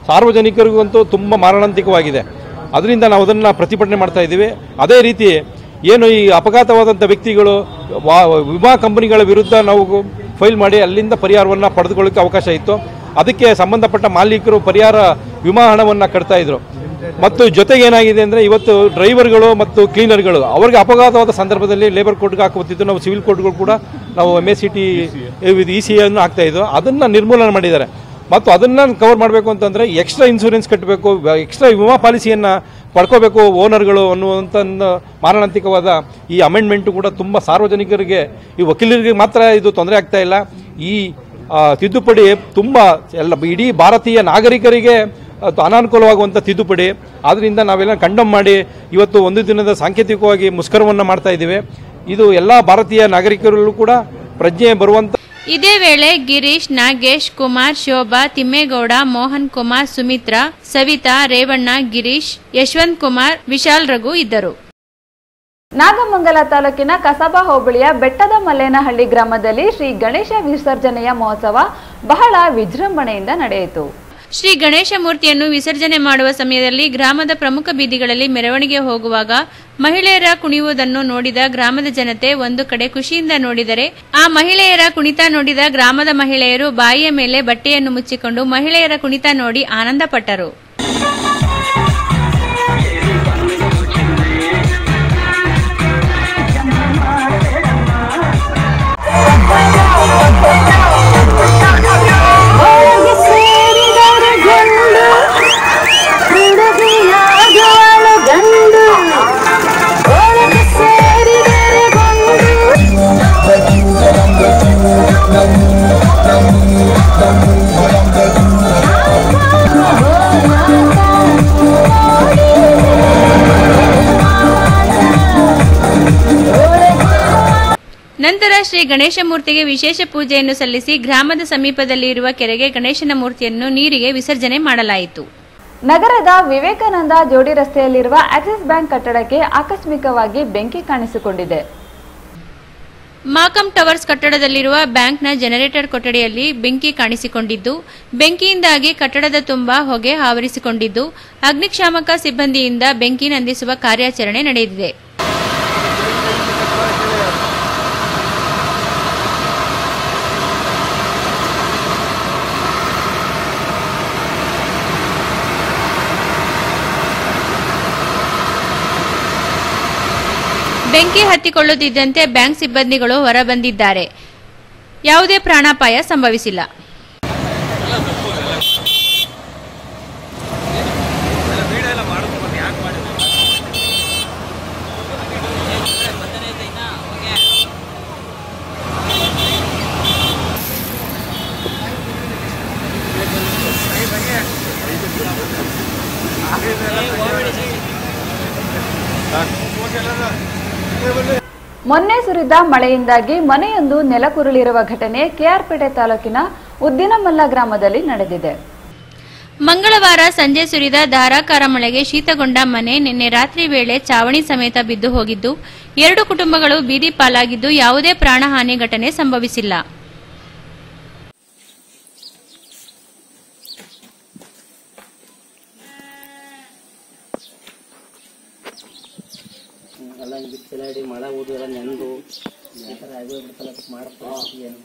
ಸಾರ್ವಜನಿಕರಿಗಂತೂ ತುಂಬ ಮಾರಣಾಂತಿಕವಾಗಿದೆ. ಅದರಿಂದ ನಾವು ಅದನ್ನು ಪ್ರತಿಭಟನೆ ಮಾಡ್ತಾ ಇದ್ದೀವಿ. ಅದೇ ರೀತಿ ಏನು ಈ ಅಪಘಾತವಾದಂಥ ವ್ಯಕ್ತಿಗಳು ವಾ ವಿಮಾ ಕಂಪನಿಗಳ ವಿರುದ್ಧ ನಾವು ಫೈಲ್ ಮಾಡಿ ಅಲ್ಲಿಂದ ಪರಿಹಾರವನ್ನು ಪಡೆದುಕೊಳ್ಳೋಕ್ಕೆ ಅವಕಾಶ ಇತ್ತು. ಅದಕ್ಕೆ ಸಂಬಂಧಪಟ್ಟ ಮಾಲೀಕರು ಪರಿಹಾರ ವಿಮಾ ಹಣವನ್ನು ಕಟ್ತಾ ಇದ್ರು. ಮತ್ತು ಜೊತೆಗೆ ಏನಾಗಿದೆ ಅಂದರೆ ಇವತ್ತು ಡ್ರೈವರ್ಗಳು ಮತ್ತು ಕ್ಲೀನರ್ಗಳು ಅವ್ರಿಗೆ ಅಪಘಾತವಾದ ಸಂದರ್ಭದಲ್ಲಿ ಲೇಬರ್ ಕೋರ್ಟ್ಗೆ ಹಾಕುತ್ತಿದ್ದು ನಾವು ಸಿವಿಲ್ ಕೋರ್ಟ್ಗಳು ಕೂಡ ನಾವು M S C T E C ಅನ್ನು ಹಾಕ್ತಾ ಇದ್ದು ಅದನ್ನು ನಿರ್ಮೂಲನೆ ಮಾಡಿದ್ದಾರೆ. ಮತ್ತು ಅದನ್ನು ಕವರ್ ಮಾಡಬೇಕು ಅಂತಂದರೆ ಎಕ್ಸ್ಟ್ರಾ ಇನ್ಶೂರೆನ್ಸ್ ಕಟ್ಟಬೇಕು, ಎಕ್ಸ್ಟ್ರಾ ವಿಮಾ ಪಾಲಿಸಿಯನ್ನು ಪಡ್ಕೋಬೇಕು ಓನರ್ಗಳು ಅನ್ನುವಂಥ ಮಾರಣಾಂತಿಕವಾದ ಈ ಅಮೆಂಡ್ಮೆಂಟು ಕೂಡ ತುಂಬ ಸಾರ್ವಜನಿಕರಿಗೆ, ಈ ವಕೀಲರಿಗೆ ಮಾತ್ರ ಇದು ತೊಂದರೆ ಆಗ್ತಾ ಇಲ್ಲ. ಈ ತಿದ್ದುಪಡಿ ತುಂಬ ಎಲ್ಲ ಇಡೀ ಭಾರತೀಯ ನಾಗರಿಕರಿಗೆ ಅನಾನುಕೂಲವಾಗುವಂಥ ತಿದ್ದುಪಡಿ. ಆದ್ದರಿಂದ ನಾವೆಲ್ಲ ಕಂಡಮ್ ಮಾಡಿ ಇವತ್ತು ಒಂದು ದಿನದ ಸಾಂಕೇತಿಕವಾಗಿ ಮುಷ್ಕರವನ್ನು ಮಾಡ್ತಾ ಇದ್ದೀವಿ. ಇದು ಎಲ್ಲ ಭಾರತೀಯ ನಾಗರಿಕರಲ್ಲೂ ಕೂಡ ಪ್ರಜ್ಞೆ ಬರುವಂಥ. ಇದೇ ವೇಳೆ ಗಿರೀಶ್, ನಾಗೇಶ್, ಕುಮಾರ್, ಶೋಭಾ, ತಿಮ್ಮೇಗೌಡ, ಮೋಹನ್ ಕುಮಾರ್, ಸುಮಿತ್ರಾ, ಸವಿತಾ, ರೇವಣ್ಣ, ಗಿರೀಶ್, ಯಶವಂತ್ ಕುಮಾರ್, ವಿಶಾಲ್ ರಘು ಇದ್ದರು. ನಾಗಮಂಗಲ ತಾಲೂಕಿನ ಕಸಬಾ ಹೋಬಳಿಯ ಬೆಟ್ಟದ ಮಲ್ಲೇನಹಳ್ಳಿ ಗ್ರಾಮದಲ್ಲಿ ಶ್ರೀ ಗಣೇಶ ವಿಸರ್ಜನೆಯ ಮಹೋತ್ಸವ ಬಹಳ ವಿಜೃಂಭಣೆಯಿಂದ ನಡೆಯಿತು. ಶ್ರೀ ಗಣೇಶ ಮೂರ್ತಿಯನ್ನು ವಿಸರ್ಜನೆ ಮಾಡುವ ಸಮಯದಲ್ಲಿ ಗ್ರಾಮದ ಪ್ರಮುಖ ಬೀದಿಗಳಲ್ಲಿ ಮೆರವಣಿಗೆ ಹೋಗುವಾಗ ಮಹಿಳೆಯರ ಕುಣಿಯುವುದನ್ನು ನೋಡಿದ ಗ್ರಾಮದ ಜನತೆ ಒಂದು ಕಡೆ ಖುಷಿಯಿಂದ ನೋಡಿದರೆ, ಆ ಮಹಿಳೆಯರ ಕುಣಿತ ನೋಡಿದ ಗ್ರಾಮದ ಮಹಿಳೆಯರು ಬಾಯಿಯ ಮೇಲೆ ಬಟ್ಟೆಯನ್ನು ಮುಚ್ಚಿಕೊಂಡು ಮಹಿಳೆಯರ ಕುಣಿತ ನೋಡಿ ಆನಂದಪಟ್ಟರು. ನಂತರ ಶ್ರೀ ಗಣೇಶ ಮೂರ್ತಿಗೆ ವಿಶೇಷ ಪೂಜೆಯನ್ನು ಸಲ್ಲಿಸಿ ಗ್ರಾಮದ ಸಮೀಪದಲ್ಲಿ ಇರುವ ಕೆರೆಗೆ ಗಣೇಶನ ಮೂರ್ತಿಯನ್ನು ನೀರಿಗೆ ವಿಸರ್ಜನೆ ಮಾಡಲಾಯಿತು. ನಗರದ ವಿವೇಕಾನಂದ ಜೋಡಿ ರಸ್ತೆಯಲ್ಲಿರುವ ಆಕ್ಸಿಸ್ ಬ್ಯಾಂಕ್ ಕಟ್ಟಡಕ್ಕೆ ಆಕಸ್ಮಿಕವಾಗಿ ಬೆಂಕಿ ಕಾಣಿಸಿಕೊಂಡಿದೆ. ಮಾಕಂ ಟವರ್ಸ್ ಕಟ್ಟಡದಲ್ಲಿರುವ ಬ್ಯಾಂಕ್ನ ಜನರೇಟರ್ ಕೊಠಡಿಯಲ್ಲಿ ಬೆಂಕಿ ಕಾಣಿಸಿಕೊಂಡಿದ್ದು, ಬೆಂಕಿಯಿಂದಾಗಿ ಕಟ್ಟಡದ ತುಂಬಾ ಹೊಗೆ ಆವರಿಸಿಕೊಂಡಿದ್ದು, ಅಗ್ನಿಶಾಮಕ ಸಿಬ್ಬಂದಿಯಿಂದ ಬೆಂಕಿ ನಂದಿಸುವ ಕಾರ್ಯಾಚರಣೆ ನಡೆದಿದೆ. ಬೆಂಕಿ ಹತ್ತಿಕೊಳ್ಳುತ್ತಿದ್ದಂತೆ ಬ್ಯಾಂಕ್ ಸಿಬ್ಬಂದಿಗಳು ಹೊರಬಂದಿದ್ದಾರೆ. ಯಾವುದೇ ಪ್ರಾಣಾಪಾಯ ಸಂಭವಿಸಿಲ್ಲ. ಮೊನ್ನೆ ಸುರಿದ ಮಳೆಯಿಂದಾಗಿ ಮನೆಯೊಂದು ನೆಲಕುರುಳಿರುವ ಘಟನೆ ಕೆಆರ್ಪೇಟೆ ತಾಲೂಕಿನ ಉದ್ದಿನಮಲ್ಲ ಗ್ರಾಮದಲ್ಲಿ ನಡೆದಿದೆ. ಮಂಗಳವಾರ ಸಂಜೆ ಸುರಿದ ಧಾರಾಕಾರ ಮಳೆಗೆ ಶೀತಗೊಂಡ ಮನೆ ನಿನ್ನೆ ರಾತ್ರಿ ವೇಳೆ ಚಾವಣಿ ಸಮೇತ ಬಿದ್ದು ಹೋಗಿದ್ದು, ಎರಡು ಕುಟುಂಬಗಳು ಬೀದಿ ಪಾಲಾಗಿದ್ದು ಯಾವುದೇ ಪ್ರಾಣಹಾನಿ ಘಟನೆ ಸಂಭವಿಸಿಲ್ಲ. ಬಿತ್ತಲಾಡಿ ಮಳೆ ಊದಿರ ನೆಂದು ಈ ಥರ ಅದು ಬಿಡ್ತಲ್ಲ ಮಾಡ್ತಾರೆ ಏನು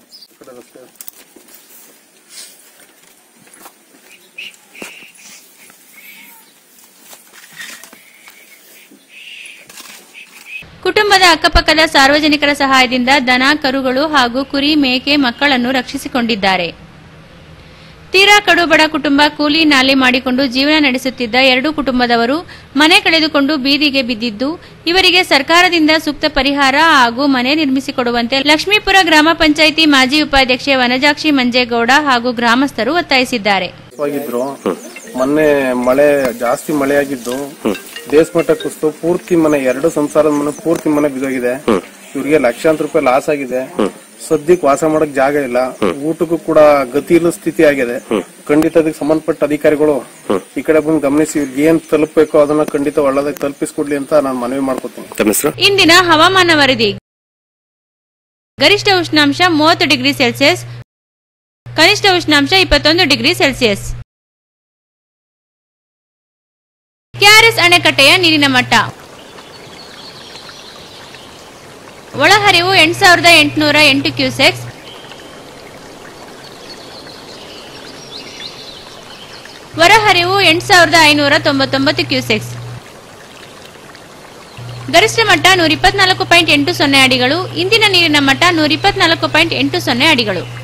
ಕುಟುಂಬದ ಅಕ್ಕಪಕ್ಕದ ಸಾರ್ವಜನಿಕರ ಸಹಾಯದಿಂದ ದನ, ಕರುಗಳು ಹಾಗೂ ಕುರಿ, ಮೇಕೆ, ಮಕ್ಕಳನ್ನು ರಕ್ಷಿಸಿಕೊಂಡಿದ್ದಾರೆ. ತೀರಾ ಕಡುಬಡ ಕುಟುಂಬ ಕೂಲಿ ನಾಲಿ ಮಾಡಿಕೊಂಡು ಜೀವನ ನಡೆಸುತ್ತಿದ್ದ ಎರಡು ಕುಟುಂಬದವರು ಮನೆ ಕಳೆದುಕೊಂಡು ಬೀದಿಗೆ ಬಿದ್ದಿದ್ದು, ಇವರಿಗೆ ಸರ್ಕಾರದಿಂದ ಸೂಕ್ತ ಪರಿಹಾರ ಹಾಗೂ ಮನೆ ನಿರ್ಮಿಸಿಕೊಡುವಂತೆ ಲಕ್ಷ್ಮೀಪುರ ಗ್ರಾಮ ಪಂಚಾಯಿತಿ ಮಾಜಿ ಉಪಾಧ್ಯಕ್ಷೆ ವನಜಾಕ್ಷಿ ಮಂಜೇಗೌಡ ಹಾಗೂ ಗ್ರಾಮಸ್ಥರು ಒತ್ತಾಯಿಸಿದ್ದಾರೆ. ಮೊನ್ನೆ ಮಳೆ ಜಾಸ್ತಿ ಮಳೆಯಾಗಿದ್ದು ದೇಶಮಟ್ಟ ಕುಸಿದು ಪೂರ್ತಿ ಮನೆ ಎರಡು ಸಂಸಾರದ ಮನೆ ಪೂರ್ತಿ ಮನೆ ಬಿದ್ದೋಗಿದೆ. ಇವ್ರಿಗೆ ಲಕ್ಷಾಂತರ ರೂಪಾಯಿ ಲಾಸ್ ಆಗಿದೆ. ಸದ್ಯಕ್ಕೆ ವಾಸ ಮಾಡಕ್ ಜಾಗ ಇಲ್ಲ, ಊಟಕ್ಕೂ ಕೂಡ ಗತಿ ಇಲ್ಲದ ಸ್ಥಿತಿ ಆಗಿದೆ. ಖಂಡಿತ ಅದಕ್ಕೆ ಸಂಬಂಧಪಟ್ಟ ಅಧಿಕಾರಿಗಳು ಈ ಕಡೆ ಬಂದು ಗಮನಿಸಿ ಇವ್ರಿಗೆ ಏನ್ ತಲುಪಬೇಕೋ ಅದನ್ನ ಖಂಡಿತ ಒಳ್ಳೆದಾಗಿ ತಲುಪಿಸ್ಕೊಡ್ಲಿ ಅಂತ ನಾನು ಮನವಿ ಮಾಡ್ಕೊತೀನಿ. ಇಂದಿನ ಹವಾಮಾನ ವರದಿ. ಗರಿಷ್ಠ ಉಷ್ಣಾಂಶ ಮೂವತ್ತು ಡಿಗ್ರಿ ಸೆಲ್ಸಿಯಸ್, ಕನಿಷ್ಠ ಉಷ್ಣಾಂಶ ಇಪ್ಪತ್ತೊಂದು ಡಿಗ್ರಿ ಸೆಲ್ಸಿಯಸ್. ಕೆಆರ್ಎಸ್ ಅಣೆಕಟ್ಟೆಯ ನೀರಿನ ಮಟ್ಟ ಒಳಹರಿವು ಎಂಟು ಸಾವಿರದ ಎಂಟುನೂರ ಎಂಟು ಕ್ಯೂಸೆಕ್ಸ್, ಹೊರಹರಿವು ಎಂಟು ಸಾವಿರದ ಐನೂರ ತೊಂಬತ್ತೊಂಬತ್ತು ಕ್ಯೂಸೆಕ್ಸ್. ಗರಿಷ್ಠ ಮಟ್ಟ ನೂರ ಇಪ್ಪತ್ನಾಲ್ಕು ಪಾಯಿಂಟ್ ಎಂಟು ಸೊನ್ನೆ ಅಡಿಗಳು. ಇಂದಿನ ನೀರಿನ ಮಟ್ಟ ನೂರ ಇಪ್ಪತ್ನಾಲ್ಕು ಪಾಯಿಂಟ್ ಎಂಟು ಸೊನ್ನೆ ಅಡಿಗಳು.